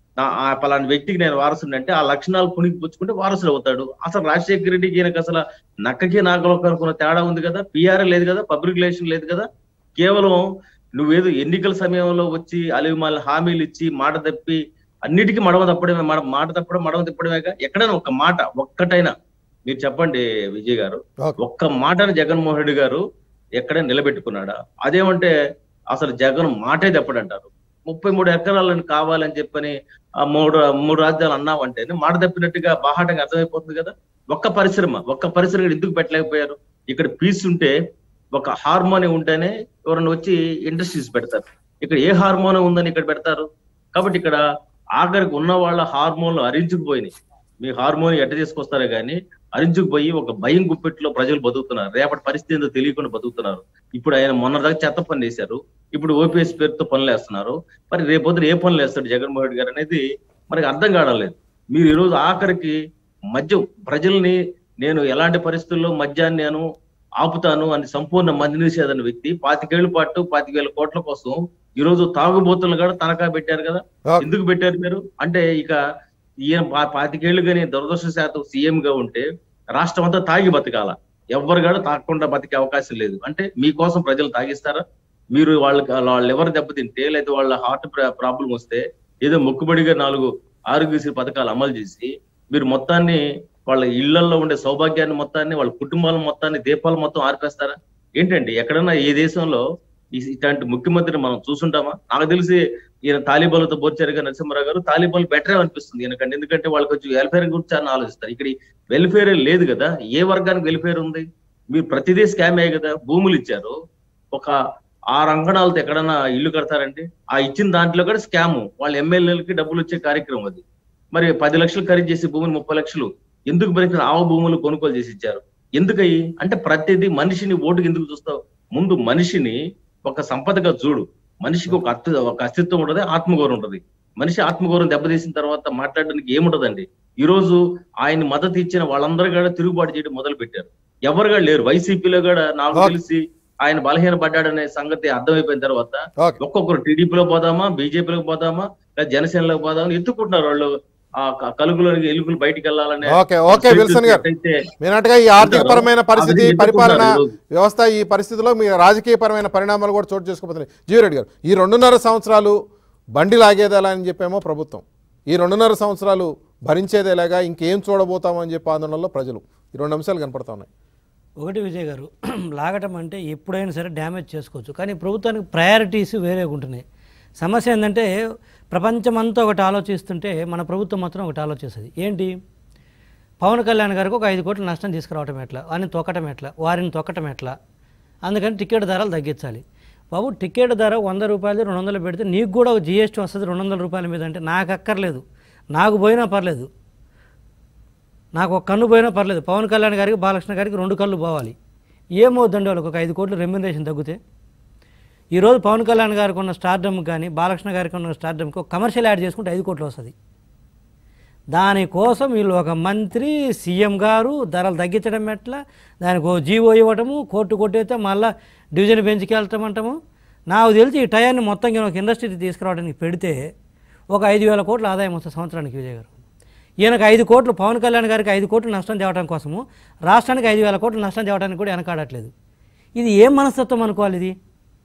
ఆ పలాంటి వ్యక్తికి నేను వారసుడు అంటే ఆ లక్షణాలు పుణికి పుచ్చుకుంటే వారసుడు అవుతాడు. అసలు రాజశేఖర రెడ్డికి ఈయనకు అసలు నక్కకి నాగలోకి అనుకున్న తేడా ఉంది కదా. పిఆర్ఏ లేదు కదా, పబ్లిక్ రిలేషన్ లేదు కదా. కేవలం నువ్వేదో ఎన్నికల సమయంలో వచ్చి అలిమాల హామీలు ఇచ్చి మాట తప్పి అన్నిటికీ మడమ తప్పడమే, మాట తప్పడం మడమ తిప్పడమేగా. ఎక్కడైనా ఒక్క మాట ఒక్కటైనా మీరు చెప్పండి విజయ్ గారు, ఒక్క మాటని జగన్మోహన్ రెడ్డి గారు ఎక్కడైనా నిలబెట్టుకున్నాడా? అదేమంటే అసలు జగన్ మాటే తప్పడంటారు. ముప్పై మూడు ఎకరాలను కావాలని చెప్పని ఆ మూడు మూడు రాజ్యాలు అన్నావంటే మాట తప్పినట్టుగా బాహాటంగా అర్థమైపోతుంది కదా. ఒక్క పరిశ్రమ ఒక్క పరిశ్రమ ఎందుకు పెట్టలేకపోయారు? ఇక్కడ పీస్ ఉంటే ఒక హార్మోని ఉంటేనే ఎవరన్నా వచ్చి ఇండస్ట్రీస్ పెడతారు. ఇక్కడ ఏ హార్మోన్ ఉందని ఇక్కడ పెడతారు? కాబట్టి ఇక్కడ ఆఖరికి ఉన్న వాళ్ళ హార్మోన్లు అరించుకుపోయినాయి. మీ హార్మోన్ ఎట్ట తీసుకొస్తారో కానీ అరించుకుపోయి ఒక భయం గుప్పెట్లో ప్రజలు బతుకుతున్నారు. రేపటి పరిస్థితి ఏందో తెలియకుండా బతుకుతున్నారు. ఇప్పుడు ఆయన మొన్న దాకా చెత్త పనులు వేశారు, ఇప్పుడు ఓపీఎస్ పేరుతో పనులు వేస్తున్నారు. మరి రేపొద్దున ఏ పనులు వేస్తాడు జగన్మోహన్ రెడ్డి గారు అనేది మనకి అర్థం కావట్లేదు. మీరు ఈరోజు ఆఖరికి మద్యం ప్రజల్ని నేను ఎలాంటి పరిస్థితుల్లో మద్యాన్ని నేను ఆపుతాను అని సంపూర్ణ మద్య నిషేధన వ్యక్తి పాతికేళ్ల పాటు పాతిక వేల కోట్ల కోసం ఈ రోజు తాగుబోతులను కూడా తనఖా పెట్టారు కదా. ఎందుకు పెట్టారు మీరు అంటే ఇక ఈయన పాతికేళ్లు కానీ దురదృష్ట శాతం సీఎం గా ఉంటే రాష్ట్రం అంతా తాగి బతకాల, ఎవరు కూడా తాగకుండా బతికే అవకాశం లేదు. అంటే మీకోసం ప్రజలు తాగిస్తారా? మీరు వాళ్ళకి వాళ్ళు ఎవరు దెబ్బతింటే లేదా వాళ్ళ హార్ట్ ప్రాబ్లం వస్తే ఏదో మొక్కుబడిగా నాలుగు ఆరోగ్యశ్రీ పథకాలు అమలు చేసి మీరు మొత్తాన్ని వాళ్ళ ఇళ్లలో ఉండే సౌభాగ్యాన్ని మొత్తాన్ని వాళ్ళ కుటుంబాల మొత్తాన్ని దీపాలు మొత్తం ఆర్పేస్తారా? ఏంటంటే ఎక్కడన్నా ఏ దేశంలో ఇట్లాంటి ముఖ్యమంత్రిని మనం చూసుంటామా? నాకు తెలిసి ఈయన తాలిబాన్లతో బోర్చారుగా నరసింహారావు గారు తాలిబాన్లు బెటరే అనిపిస్తుంది ఈయనకంటే. ఎందుకంటే వాళ్ళకి వచ్చి వెల్ఫేర్ గురించి అని ఆలోచిస్తారు. ఇక్కడ వెల్ఫేర్ లేదు కదా. ఏ వర్గానికి వెల్ఫేర్ ఉంది? మీరు ప్రతిదీ స్కామ్ అయ్యే కదా. భూములు ఇచ్చారు, ఒక ఆ రంగణాలతో ఎక్కడన్నా ఇల్లు కడతారంటే ఆ ఇచ్చిన దాంట్లో కూడా స్కాము, వాళ్ళ ఎమ్మెల్యేలకి డబ్బులు వచ్చే కార్యక్రమం అది. మరి పది లక్షలు ఖరీదు చేసే భూమిని ముప్పై లక్షలు ఎందుకు బలికిన ఆవ భూములు కొనుగోలు చేసి ఇచ్చారు? ఎందుకయి అంటే ప్రతిదీ మనిషిని ఓటుకు ఎందుకు చూస్తావు? ముందు మనిషిని ఒక సంపదగా చూడు. మనిషికి ఒక అర్థ ఒక అస్తిత్వం ఉంటుంది, ఆత్మగౌరవం ఉంటుంది. మనిషి ఆత్మగౌరవం దెబ్బతీసిన తర్వాత మాట్లాడడానికి ఏముంటదండి? ఈ రోజు ఆయన మద్దతు ఇచ్చిన వాళ్ళందరూ కూడా తిరుగుబాటు చేయడం మొదలు పెట్టారు. ఎవరుగా లేరు. వైసీపీలో కూడా నాకు తెలిసి ఆయన బలహీన పడ్డాడనే సంగతి అర్థమైపోయిన తర్వాత ఒక్కొక్కరు టీడీపీలో పోదామా, బీజేపీలోకి పోదామా, లేదా జనసేనలోకి పోదామా అని ఎత్తుకుంటున్నారు. వాళ్ళు ఆ కలుగులోని ఎలుకలు బయటికి వెళ్ళాలనే. ఓకే ఓకే విల్సన్ గారు, మీనట్టుగా ఈ ఆర్థిక పరమైన పరిస్థితి, పరిపాలన వ్యవస్థ, ఈ పరిస్థితిలో మీ రాజకీయ పరమైన పరిణామాలు కూడా చోటు చేసుకోబోతున్నాయి. జీవరెడ్డి గారు, ఈ రెండున్నర సంవత్సరాలు బండి లాగేదేలా అని చెప్పేమో ప్రభుత్వం, ఈ రెండున్నర సంవత్సరాలు భరించేదేలాగా ఇంకేం చూడబోతామని చెప్పి ఆందోళనలో ప్రజలు, ఈ రెండు అంశాలు కనపడతా ఉన్నాయి. ఒకటి విజయ్ గారు, లాగటం అంటే ఎప్పుడైనా సరే డ్యామేజ్ చేసుకోవచ్చు, కానీ ప్రభుత్వానికి ప్రయారిటీస్ వేరేగా ఉంటున్నాయి. సమస్య ఏంటంటే ప్రపంచమంతా ఒకటి ఆలోచిస్తుంటే మన ప్రభుత్వం మాత్రం ఒకటి ఆలోచిస్తుంది. ఏంటి? పవన్ కళ్యాణ్ గారికి ఒక ఐదు కోట్ల నష్టం తీసుకురావటం ఎట్లా, వారిని తొక్కటం ఎట్లా, వారిని తొక్కటం ఎట్లా, అందుకని టికెట్ ధరలు తగ్గించాలి. బాబు, టికెట్ ధర వంద రూపాయలు రెండు వందలు పెడితే నీకు కూడా ఒక జిఎస్టీ వస్తుంది రెండు వందల రూపాయల మీద. అంటే నాకు అక్కర్లేదు, నాకు పోయినా పర్లేదు, నాకు ఒక కన్ను పోయినా పర్లేదు, పవన్ కళ్యాణ్ గారికి బాలకృష్ణ గారికి రెండు కళ్ళు పోవాలి. ఏమవుతుందండి వాళ్ళకి ఒక ఐదు కోట్ల రెమ్యునరేషన్ తగ్గితే? ఈరోజు పవన్ కళ్యాణ్ గారికి ఉన్న స్టార్డమ్ కానీ బాలకృష్ణ గారికి ఉన్న స్టార్డమ్కి ఒక కమర్షియల్ యాడ్ చేసుకుంటే ఐదు కోట్లు వస్తుంది. దానికోసం వీళ్ళు ఒక మంత్రి, సీఎం గారు ధరలు తగ్గించడం ఎట్లా, దానికి ఓ జీవో ఇవ్వటము, కోర్టు కొట్టేస్తే మళ్ళీ డివిజన్ బెంచ్కి వెళ్తామంటాము. నాకు తెలిసి ఈ టయాన్ని మొత్తం ఒక ఇండస్ట్రీ తీసుకురావడానికి పెడితే ఒక ఐదు వేల కోట్ల ఆదాయం వస్తుంది సంవత్సరానికి. విజయ్ గారు, ఈయనకు ఐదు కోట్లు, పవన్ కళ్యాణ్ గారికి ఐదు కోట్లు నష్టం తేవడం కోసము రాష్ట్రానికి ఐదు వేల కోట్లు నష్టం తేవడానికి కూడా వెనకాడట్లేదు. ఇది ఏం మనస్తత్వం అనుకోవాలి ఇది?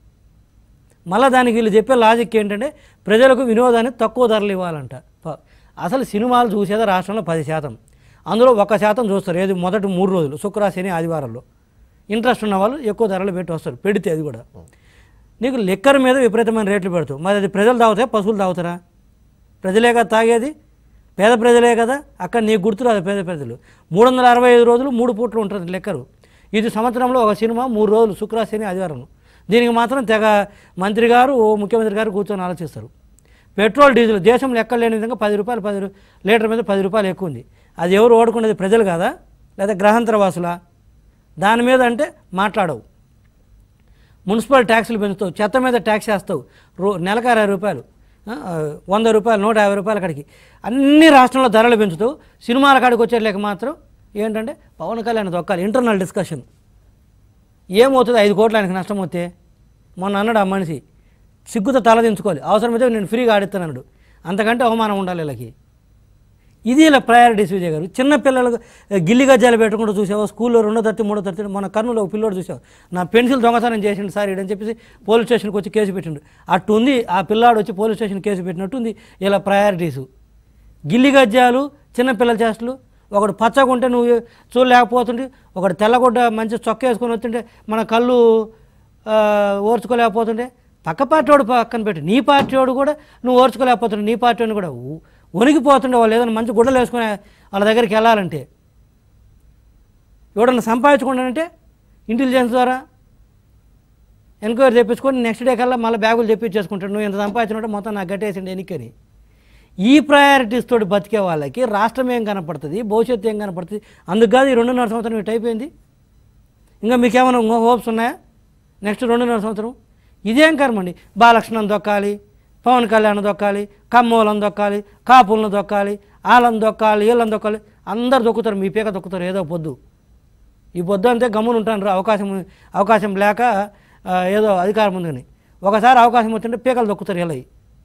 మళ్ళీ దానికి వీళ్ళు చెప్పే లాజిక్ ఏంటంటే ప్రజలకు వినోదాన్ని తక్కువ ధరలు ఇవ్వాలంట. అసలు సినిమాలు చూసేది రాష్ట్రంలో పది శాతం, అందులో ఒక శాతం చూస్తారు. ఏది? మొదటి మూడు రోజులు శుక్ర, శని, ఆదివారాల్లో ఇంట్రెస్ట్ ఉన్న వాళ్ళు ఎక్కువ ధరలు పెట్టి వస్తారు. పెడితే అది కూడా నీకు లిక్కర్ మీద విపరీతమైన రేట్లు పెడతావు. మరి అది ప్రజలు తాగుతారా, పశువులు తాగుతారా? ప్రజలే కదా తాగేది, పేద ప్రజలే కదా. అక్కడ నీకు గుర్తురాదు పేద ప్రజలు. మూడు వందల అరవై ఐదు రోజులు మూడు పూట్లు ఉంటుంది లెక్కరు. ఇది సంవత్సరంలో ఒక సినిమా మూడు రోజులు శుక్ర, శని, ఆదివారం. దీనికి మాత్రం తెగ మంత్రి గారు, ముఖ్యమంత్రి గారు కూర్చొని ఆలోచిస్తారు. పెట్రోల్, డీజిల్ దేశంలో ఎక్కడ లేని విధంగా పది రూపాయలు పది లీటర్ మీద పది రూపాయలు ఎక్కువ ఉంది. అది ఎవరు ఓడుకునేది? ప్రజలు కాదా, లేదా గ్రహాంతర వాసులా? దాని మీద అంటే మాట్లాడవు. మున్సిపల్ ట్యాక్సులు పెంచుతావు, చెత్త మీద ట్యాక్స్ వేస్తావు, రో నెలకు అరవై రూపాయలు, వంద రూపాయలు, నూట యాభై రూపాయల కాడికి అన్ని రాష్ట్రంలో ధరలు పెంచుతావు. సినిమాల కాడికి వచ్చేట్లేక మాత్రం ఏంటంటే పవన్ కళ్యాణ్ దొక్కాలి. ఇంటర్నల్ డిస్కషన్ ఏమవుతుంది? ఐదు కోట్ల ఆయనకి నష్టం వస్తే మొన్న అన్నాడు ఆ మనిషి, సిగ్గుతో తలదించుకోవాలి, అవసరమైతే నేను ఫ్రీగా ఆడిస్తానన్నాడు. అంతకంటే అవమానం ఉండాలి వీళ్ళకి. ఇది ఇలా ప్రయారిటీస్. విజయ్ గారు, చిన్నపిల్లలకు గిల్లి గజ్జాలు పెట్టుకుంటూ చూసావు, స్కూల్లో రెండో తరగతి మూడో తరగతి, మన కర్నూలు ఒక పిల్లోడు చూసావు, నా పెన్సిల్ దొంగతనం చేసిండు సార్ ఇడని చెప్పేసి పోలీస్ స్టేషన్కి వచ్చి కేసు పెట్టిండు. అట్టుంది ఆ పిల్లాడు వచ్చి పోలీస్ స్టేషన్ కేసు పెట్టినట్టుంది ఇలా ప్రయారిటీసు. గిల్లి గజ్జాలు, చిన్నపిల్లల చేష్టలు. ఒకడు పచ్చగా ఉంటే నువ్వు చూడలేకపోతుంటే, ఒకడు తెల్లగొడ్డ మంచి చొక్క వేసుకొని వస్తుంటే మన కళ్ళు ఓర్చుకోలేకపోతుంటే, పక్క పార్టీ వాడు పక్కన పెట్టి నీ పార్టీ వాడు కూడా నువ్వు ఓర్చుకోలేకపోతుంటే, నీ పార్టీ వాడిని కూడా వణికిపోతుండే. వాళ్ళు ఏదైనా మంచి గుడ్డలు వేసుకుని వాళ్ళ దగ్గరికి వెళ్ళాలంటే, ఎవడన్నా సంపాదించుకుంటానంటే ఇంటెలిజెన్స్ ద్వారా ఎంక్వైరీ తెప్పించుకొని నెక్స్ట్ డే కల్లా మళ్ళీ బ్యాగులు తెప్పించేసుకుంటాడు. నువ్వు ఎంత సంపాదించినట్టు మొత్తం నాకు గట్టేసిండి ఎన్నికని. ఈ ప్రయారిటీస్ తోటి బతికే వాళ్ళకి రాష్ట్రం ఏం కనపడుతుంది, భవిష్యత్తు ఏం కనపడుతుంది? అందుకు కాదు ఈ రెండున్నర సంవత్సరం ఇటు అయిపోయింది. ఇంకా మీకేమైనా ఇంకో హోప్స్ ఉన్నాయా నెక్స్ట్ రెండున్నర సంవత్సరం? ఇదేం కర్మండి. బాలకృష్ణం దొక్కాలి, పవన్ కళ్యాణ్ దొక్కాలి, కమ్మోలను దొక్కాలి, కాపులను దొక్కాలి, వాళ్ళని దొక్కాలి, వీళ్ళని దొక్కాలి. అందరు దొక్కుతారు, మీ పీక దొక్కుతారు ఏదో పొద్దు. ఈ పొద్దు అంతే గమ్మున ఉంటాను రా, అవకాశం అవకాశం లేక ఏదో అధికారం ఉందని. ఒకసారి అవకాశం వచ్చింటే పీకలు దొక్కుతారు ఇలా.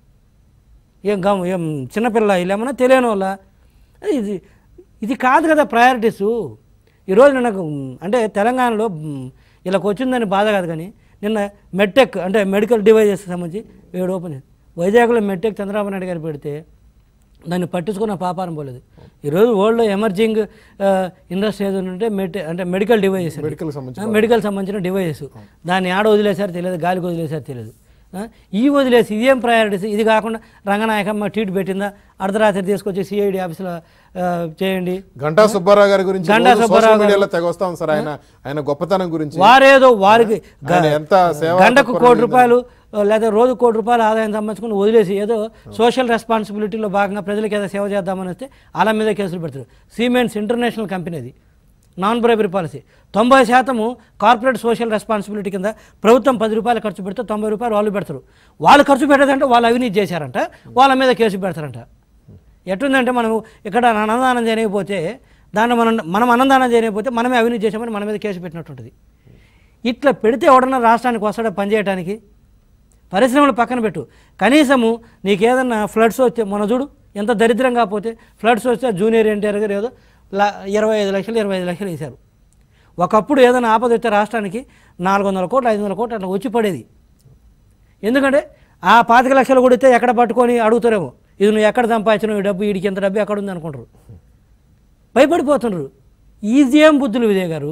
ఏం గమ్ ఏం చిన్నపిల్ల వీళ్ళేమన్నా తెలియని వాళ్ళ? ఇది ఇది కాదు కదా ప్రయారిటీసు. ఈరోజు నాకు అంటే తెలంగాణలో వీళ్ళకి వచ్చిందని బాధ కాదు, కానీ నిన్న మెడ్టెక్ అంటే మెడికల్ డివైజెస్ సంబంధించి ఏడు ఓపెన్ చేసి వైజాగ్లో మెడ్టెక్ చంద్రబాబు నాయుడు గారు పెడితే దాన్ని పట్టించుకున్న పాపారం పోలేదు. ఈరోజు వరల్డ్లో ఎమర్జింగ్ ఇండస్ట్రీ ఏదో ఉంటే మెడ్ అంటే మెడికల్ డివైజెస్, మెడికల్ సంబంధించిన డివైజెస్. దాన్ని ఆడ వదిలేసారు తెలియదు, గాలికి వదిలేసారు తెలియదు. ఈ వదిలేసి ఇదేం ప్రయారిటీస్, ఇది కాకుండా రంగనాయకమ్మ ట్వీట్ పెట్టిందా అర్ధరాత్రి తీసుకొచ్చి సిఐడి ఆఫీసులో చేయండి. గంటా సుబ్బారావు గారి గురించి గంటా సుబ్బారావు మీడియాలో తెగ వస్తాం సార్, ఆయన ఆయన గొప్పతనం గురించి. వారేదో వారికి ఎంత గంటకు కోటి రూపాయలు లేదా రోజు కోటి రూపాయలు ఆదాయం సంపాదించుకుని వదిలేసి ఏదో సోషల్ రెస్పాన్సిబిలిటీలో భాగంగా ప్రజలకు ఏదో సేవ చేద్దామని వస్తే అలా మీద కేసులు పెడతారు. సిమెంట్స్ ఇంటర్నేషనల్ కంపెనీ అది, నాన్ బ్రైబరీ పాలసీ. తొంభై శాతము కార్పొరేట్ సోషల్ రెస్పాన్సిబిలిటీ కింద ప్రభుత్వం పది రూపాయలు ఖర్చు పెడితే తొంభై రూపాయలు వాళ్ళు పెడతారు. వాళ్ళు ఖర్చు పెట్టేదంటే వాళ్ళు అవినీతి చేశారంట, వాళ్ళ మీద కేసు పెడతారంట. ఎట్టుందంటే మనం ఇక్కడ అన్నదానం చేయకపోతే దాన్ని మనం మనం అన్నదానం చేయకపోతే మనమే అవినీతి చేసామని మన మీద కేసు పెట్టినట్టుంటుంది. ఇట్లా పెడితే ఎవడన్నా రాష్ట్రానికి వస్తాడో పనిచేయడానికి? పరిశ్రమలు పక్కన పెట్టు, కనీసము నీకేదన్నా ఫ్లడ్స్ వస్తే మన చూడు ఎంత దరిద్రంగా పోతే ఫ్లడ్స్ వస్తే జూనియర్ ఎన్టీఆర్ గారు ఏదో ఇరవై ఐదు లక్షలు ఇరవై ఐదు లక్షలు వేశారు. ఒకప్పుడు ఏదైనా ఆపద వస్తే రాష్ట్రానికి నాలుగు వందల కోట్లు ఐదు వందల కోట్లు అట్లా వచ్చి పడేది. ఎందుకంటే ఆ పాతిక లక్షలు కొడితే ఎక్కడ పట్టుకొని అడుగుతారేమో, ఇది నువ్వు ఎక్కడ సంపాదించినావు ఈ డబ్బు, వీడికి ఎంత డబ్బు ఎక్కడ ఉంది అనుకుంటారు, భయపడిపోతున్నారు. ఈజీ ఏం బుద్ధులు విజయ్ గారు?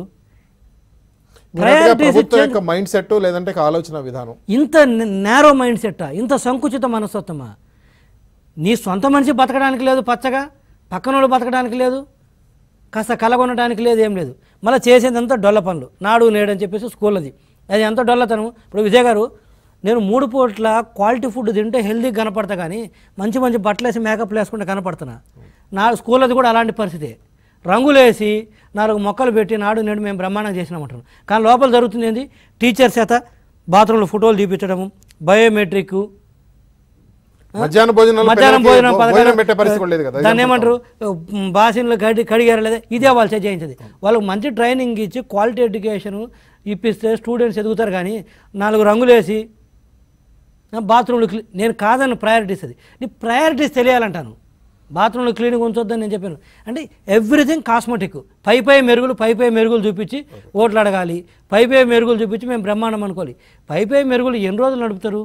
మైండ్ సెట్ లేదంటే ఆలోచన విధానం ఇంత నేరో మైండ్ సెట్టా, ఇంత సంకుచిత మనస్తత్వమా? నీ సొంత మనిషి బతకడానికి లేదు పచ్చగా, పక్కనోళ్ళు బతకడానికి లేదు, కాస్త కలగొనడానికి లేదు, ఏం లేదు. మళ్ళీ చేసేదంతా డొల్ల పనులు, నాడు నేడని చెప్పేసి స్కూల్లది. అది ఎంత డొల్లతనం. ఇప్పుడు విజయ్ గారు, నేను మూడు పూట్ల క్వాలిటీ ఫుడ్ తింటే హెల్దీగా కనపడతా, కానీ మంచి మంచి బట్టలు వేసి మేకప్లు వేసుకుంటే కనపడుతున్నా. నా స్కూల్లది కూడా అలాంటి పరిస్థితి. రంగులేసి నాలుగు మొక్కలు పెట్టి నాడు నేడు మేము బ్రహ్మాండంగా చేసినామంటారు, కానీ లోపల జరుగుతుంది ఏంది? టీచర్స్ చేత బాత్రూంలో ఫోటోలు తీపించడము, బయోమెట్రిక్, మధ్యాహ్నం భోజనం దాన్ని ఏమంటారు బాసిన్లు కడి కడిగారు లేదా, ఇదే వాళ్ళు చేయించేది. వాళ్ళకి మంచి ట్రైనింగ్ ఇచ్చి క్వాలిటీ ఎడ్యుకేషన్ ఇప్పిస్తే స్టూడెంట్స్ ఎదుగుతారు. కానీ నాలుగు రంగులేసి బాత్రూంలు క్లీ నేను కాదని ప్రయారిటీస్, అది నీ ప్రయారిటీస్ తెలియాలంటాను. బాత్రూంలో క్లీనింగ్ ఉంచొద్దని నేను చెప్పాను. అంటే ఎవ్రీథింగ్ కాస్మెటిక్, పై పై మెరుగులు పై పై మెరుగులు చూపించి ఓట్లు అడగాలి, పై పై మెరుగులు చూపించి మేము బ్రహ్మాండం అనుకోవాలి. పై పై మెరుగులు ఎన్ని రోజులు నడుపుతారు?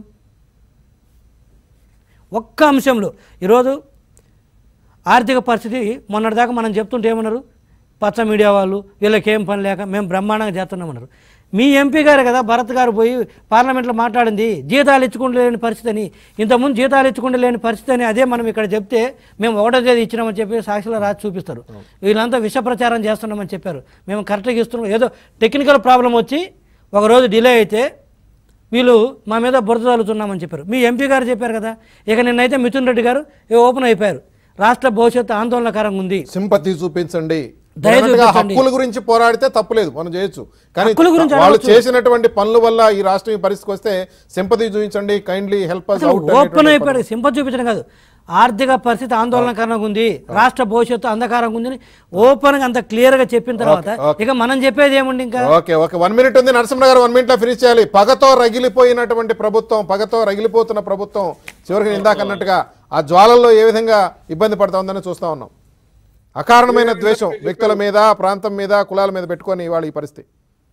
ఒక్క అంశంలో ఈరోజు ఆర్థిక పరిస్థితి మొన్నటిదాకా మనం చెప్తుంటే ఏమన్నారు? పచ్చ మీడియా వాళ్ళు వీళ్ళకేం పని లేక మేము బ్రహ్మాండంగా చేస్తున్నామన్నారు. మీ ఎంపీ గారు కదా భరత్ గారు పోయి పార్లమెంట్లో మాట్లాడింది జీతాలు ఇచ్చుకుంటూ లేని పరిస్థితి అని. ఇంతకుముందు జీతాలు ఇచ్చుకుంటూ లేని పరిస్థితి అని అదే మనం ఇక్కడ చెప్తే మేము ఒకటో తేదీ ఇచ్చినామని చెప్పి సాక్షిలో రాసి చూపిస్తారు. వీళ్ళంతా విష ప్రచారం చేస్తున్నామని చెప్పారు, మేము కరెక్ట్గా ఇస్తున్నాం. ఏదో టెక్నికల్ ప్రాబ్లం వచ్చి ఒకరోజు డిలే అయితే వీళ్ళు మా మీద బురద చల్లుతున్నామని చెప్పారు. మీ ఎంపీ గారు చెప్పారు కదా. ఇక నిన్నైతే మిథున్ రెడ్డి గారు ఓపెన్ అయిపోయారు, రాష్ట్ర భవిష్యత్తు ఆందోళనకరంగా ఉంది, సింపతి చూపించండి, హక్కుల గురించి పోరాడితే తప్పులేదు, మనం చేయొచ్చు. కానీ వాళ్ళు చేసినటువంటి పనుల వల్ల ఈ రాష్ట్రం ఈ పరిస్థితికి వస్తే సింపతి చూపించండి, kindly help us out. Open అయిపోయారు. సింపతి చూపించడం కాదు, ఆర్థిక పరిస్థితి ఆందోళనకరంగా ఉంది, రాష్ట్ర భవిష్యత్తు అంధకారంగా ఉందని ఓపెన్ గా అంత క్లియర్ గా చెప్పిన తర్వాత ఇక మనం చెప్పేది ఏముంది ఇంకా? ఓకే ఓకే వన్ మినిట్ ఉంది నరసింహ గారు, వన్ మినిట్ లో ఫినిష్ చేయాలి. పగతో రగిలిపోయినటువంటి ప్రభుత్వం, పగతో రగిలిపోతున్న ప్రభుత్వం చివరికి ఇందాక అన్నట్టుగా ఆ జ్వాలల్లో ఏ విధంగా ఇబ్బంది పడతా ఉందని చూస్తా ఉన్నాం. అకారణమైన ద్వేషం వ్యక్తుల మీద, ప్రాంతం మీద, కులాల మీద పెట్టుకొని ఇవాళ ఈ పరిస్థితి.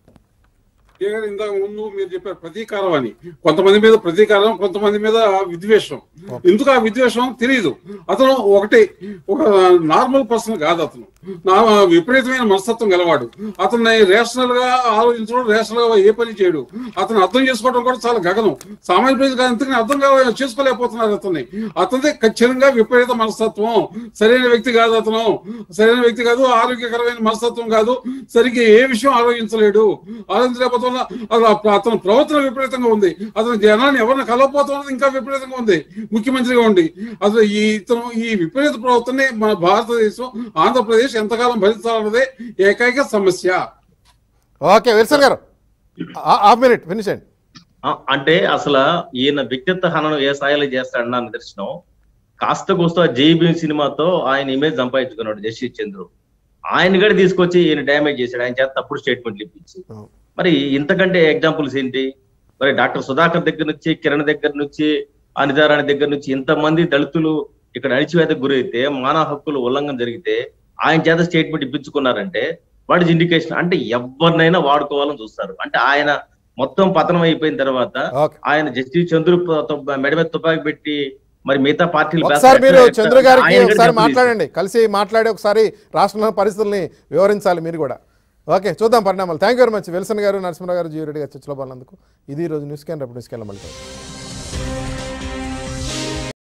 ఇంతకు ముందు మీరు చెప్పారు ప్రతీకారం అని, కొంతమంది మీద ప్రతీకారం, కొంతమంది మీద విద్వేషం. ఎందుకు ఆ విద్వేషం తెలియదు. అతను ఒకటి ఒక నార్మల్ పర్సన్ కాదు, అతను నా విపరీతమైన మనస్తత్వం గలవాడు. అతన్ని రేషనల్ గా ఆలోచించడం, రేషనల్ గా ఏ పని చేయడు. అతను అర్థం చేసుకోవడం కూడా చాలా గగనం. సామాజిక ప్రజలు అంతకని అర్థం చేసుకోలేకపోతున్నారు అతన్ని. అతనిదే ఖచ్చితంగా విపరీత మనస్తత్వం, సరైన వ్యక్తి కాదు అతను, సరైన వ్యక్తి కాదు, ఆరోగ్యకరమైన మనస్తత్వం కాదు, సరిగ్గా ఏ విషయం ఆలోచించలేడు. ఆలోచించలేకపోతే అతను ప్రవర్తన విపరీతంగా ఉంది. అతను జనాన్ని ఎవరిని కలవపోతున్నది ఇంకా విపరీతంగా ఉంది. ముఖ్యమంత్రిగా ఉండి అసలు ఈ ఇతను ఈ విపరీత ప్రవర్తన మన భారతదేశం, ఆంధ్రప్రదేశ్ ఎంతకాలం భరించాలన్నదే ఏకైక సమస్య. ఓకే విల్సన్ గారు హాఫ్ మినిట్ ఫినిష్ చేయండి. అంటే అసలు ఈయన వ్యక్తిత్వ హననం ఏ స్థాయిలో చేస్తాడన్న నిదర్శనం కాస్త కోస్తా జైబీ సినిమాతో ఆయన ఇమేజ్ సంపాదించుకున్నాడు జస్టిస్ చంద్రు. ఆయన కూడా తీసుకొచ్చి ఈయన డ్యామేజ్ చేశాడు, ఆయన చేత తప్పుడు స్టేట్మెంట్లు ఇప్పించి. మరి ఇంతకంటే ఎగ్జాంపుల్స్ ఏంటి? మరి డాక్టర్ సుధాకర్ దగ్గర నుంచి, కిరణ్ దగ్గర నుంచి, అనితారాణి దగ్గర నుంచి ఇంతమంది దళితులు ఇక్కడ అణిచివేతకు గురైతే, మానవ హక్కులు ఉల్లంఘన జరిగితే ఆయన చేత స్టేట్మెంట్ ఇప్పించుకున్నారంటే వాట్ ఇస్ ఇండికేషన్? అంటే ఎవరినైనా వాడుకోవాలని చూస్తారు. అంటే ఆయన మొత్తం పతనం అయిపోయిన తర్వాత ఆయన జస్టిస్ చంద్రు మెడ మీద తుపాకి పెట్టి మరి మిగతా పార్టీలు మీరు చంద్ర గారికి ఒకసారి మాట్లాడండి, కలిసి మాట్లాడి ఒకసారి రాష్ట్రంలో పరిస్థితుల్ని వివరించాలి మీరు కూడా. ఓకే చూద్దాం పరిణామాలు. Thank you very much Wilson గారు, నరసింహరావు గారు, జీవరెడ్డి గారు చర్చలో పాల్గొన్నందుకు. ఇది ఈ రోజు న్యూస్ క్యాన్, రేపు న్యూస్ క్యాన్ మళ్ళీ.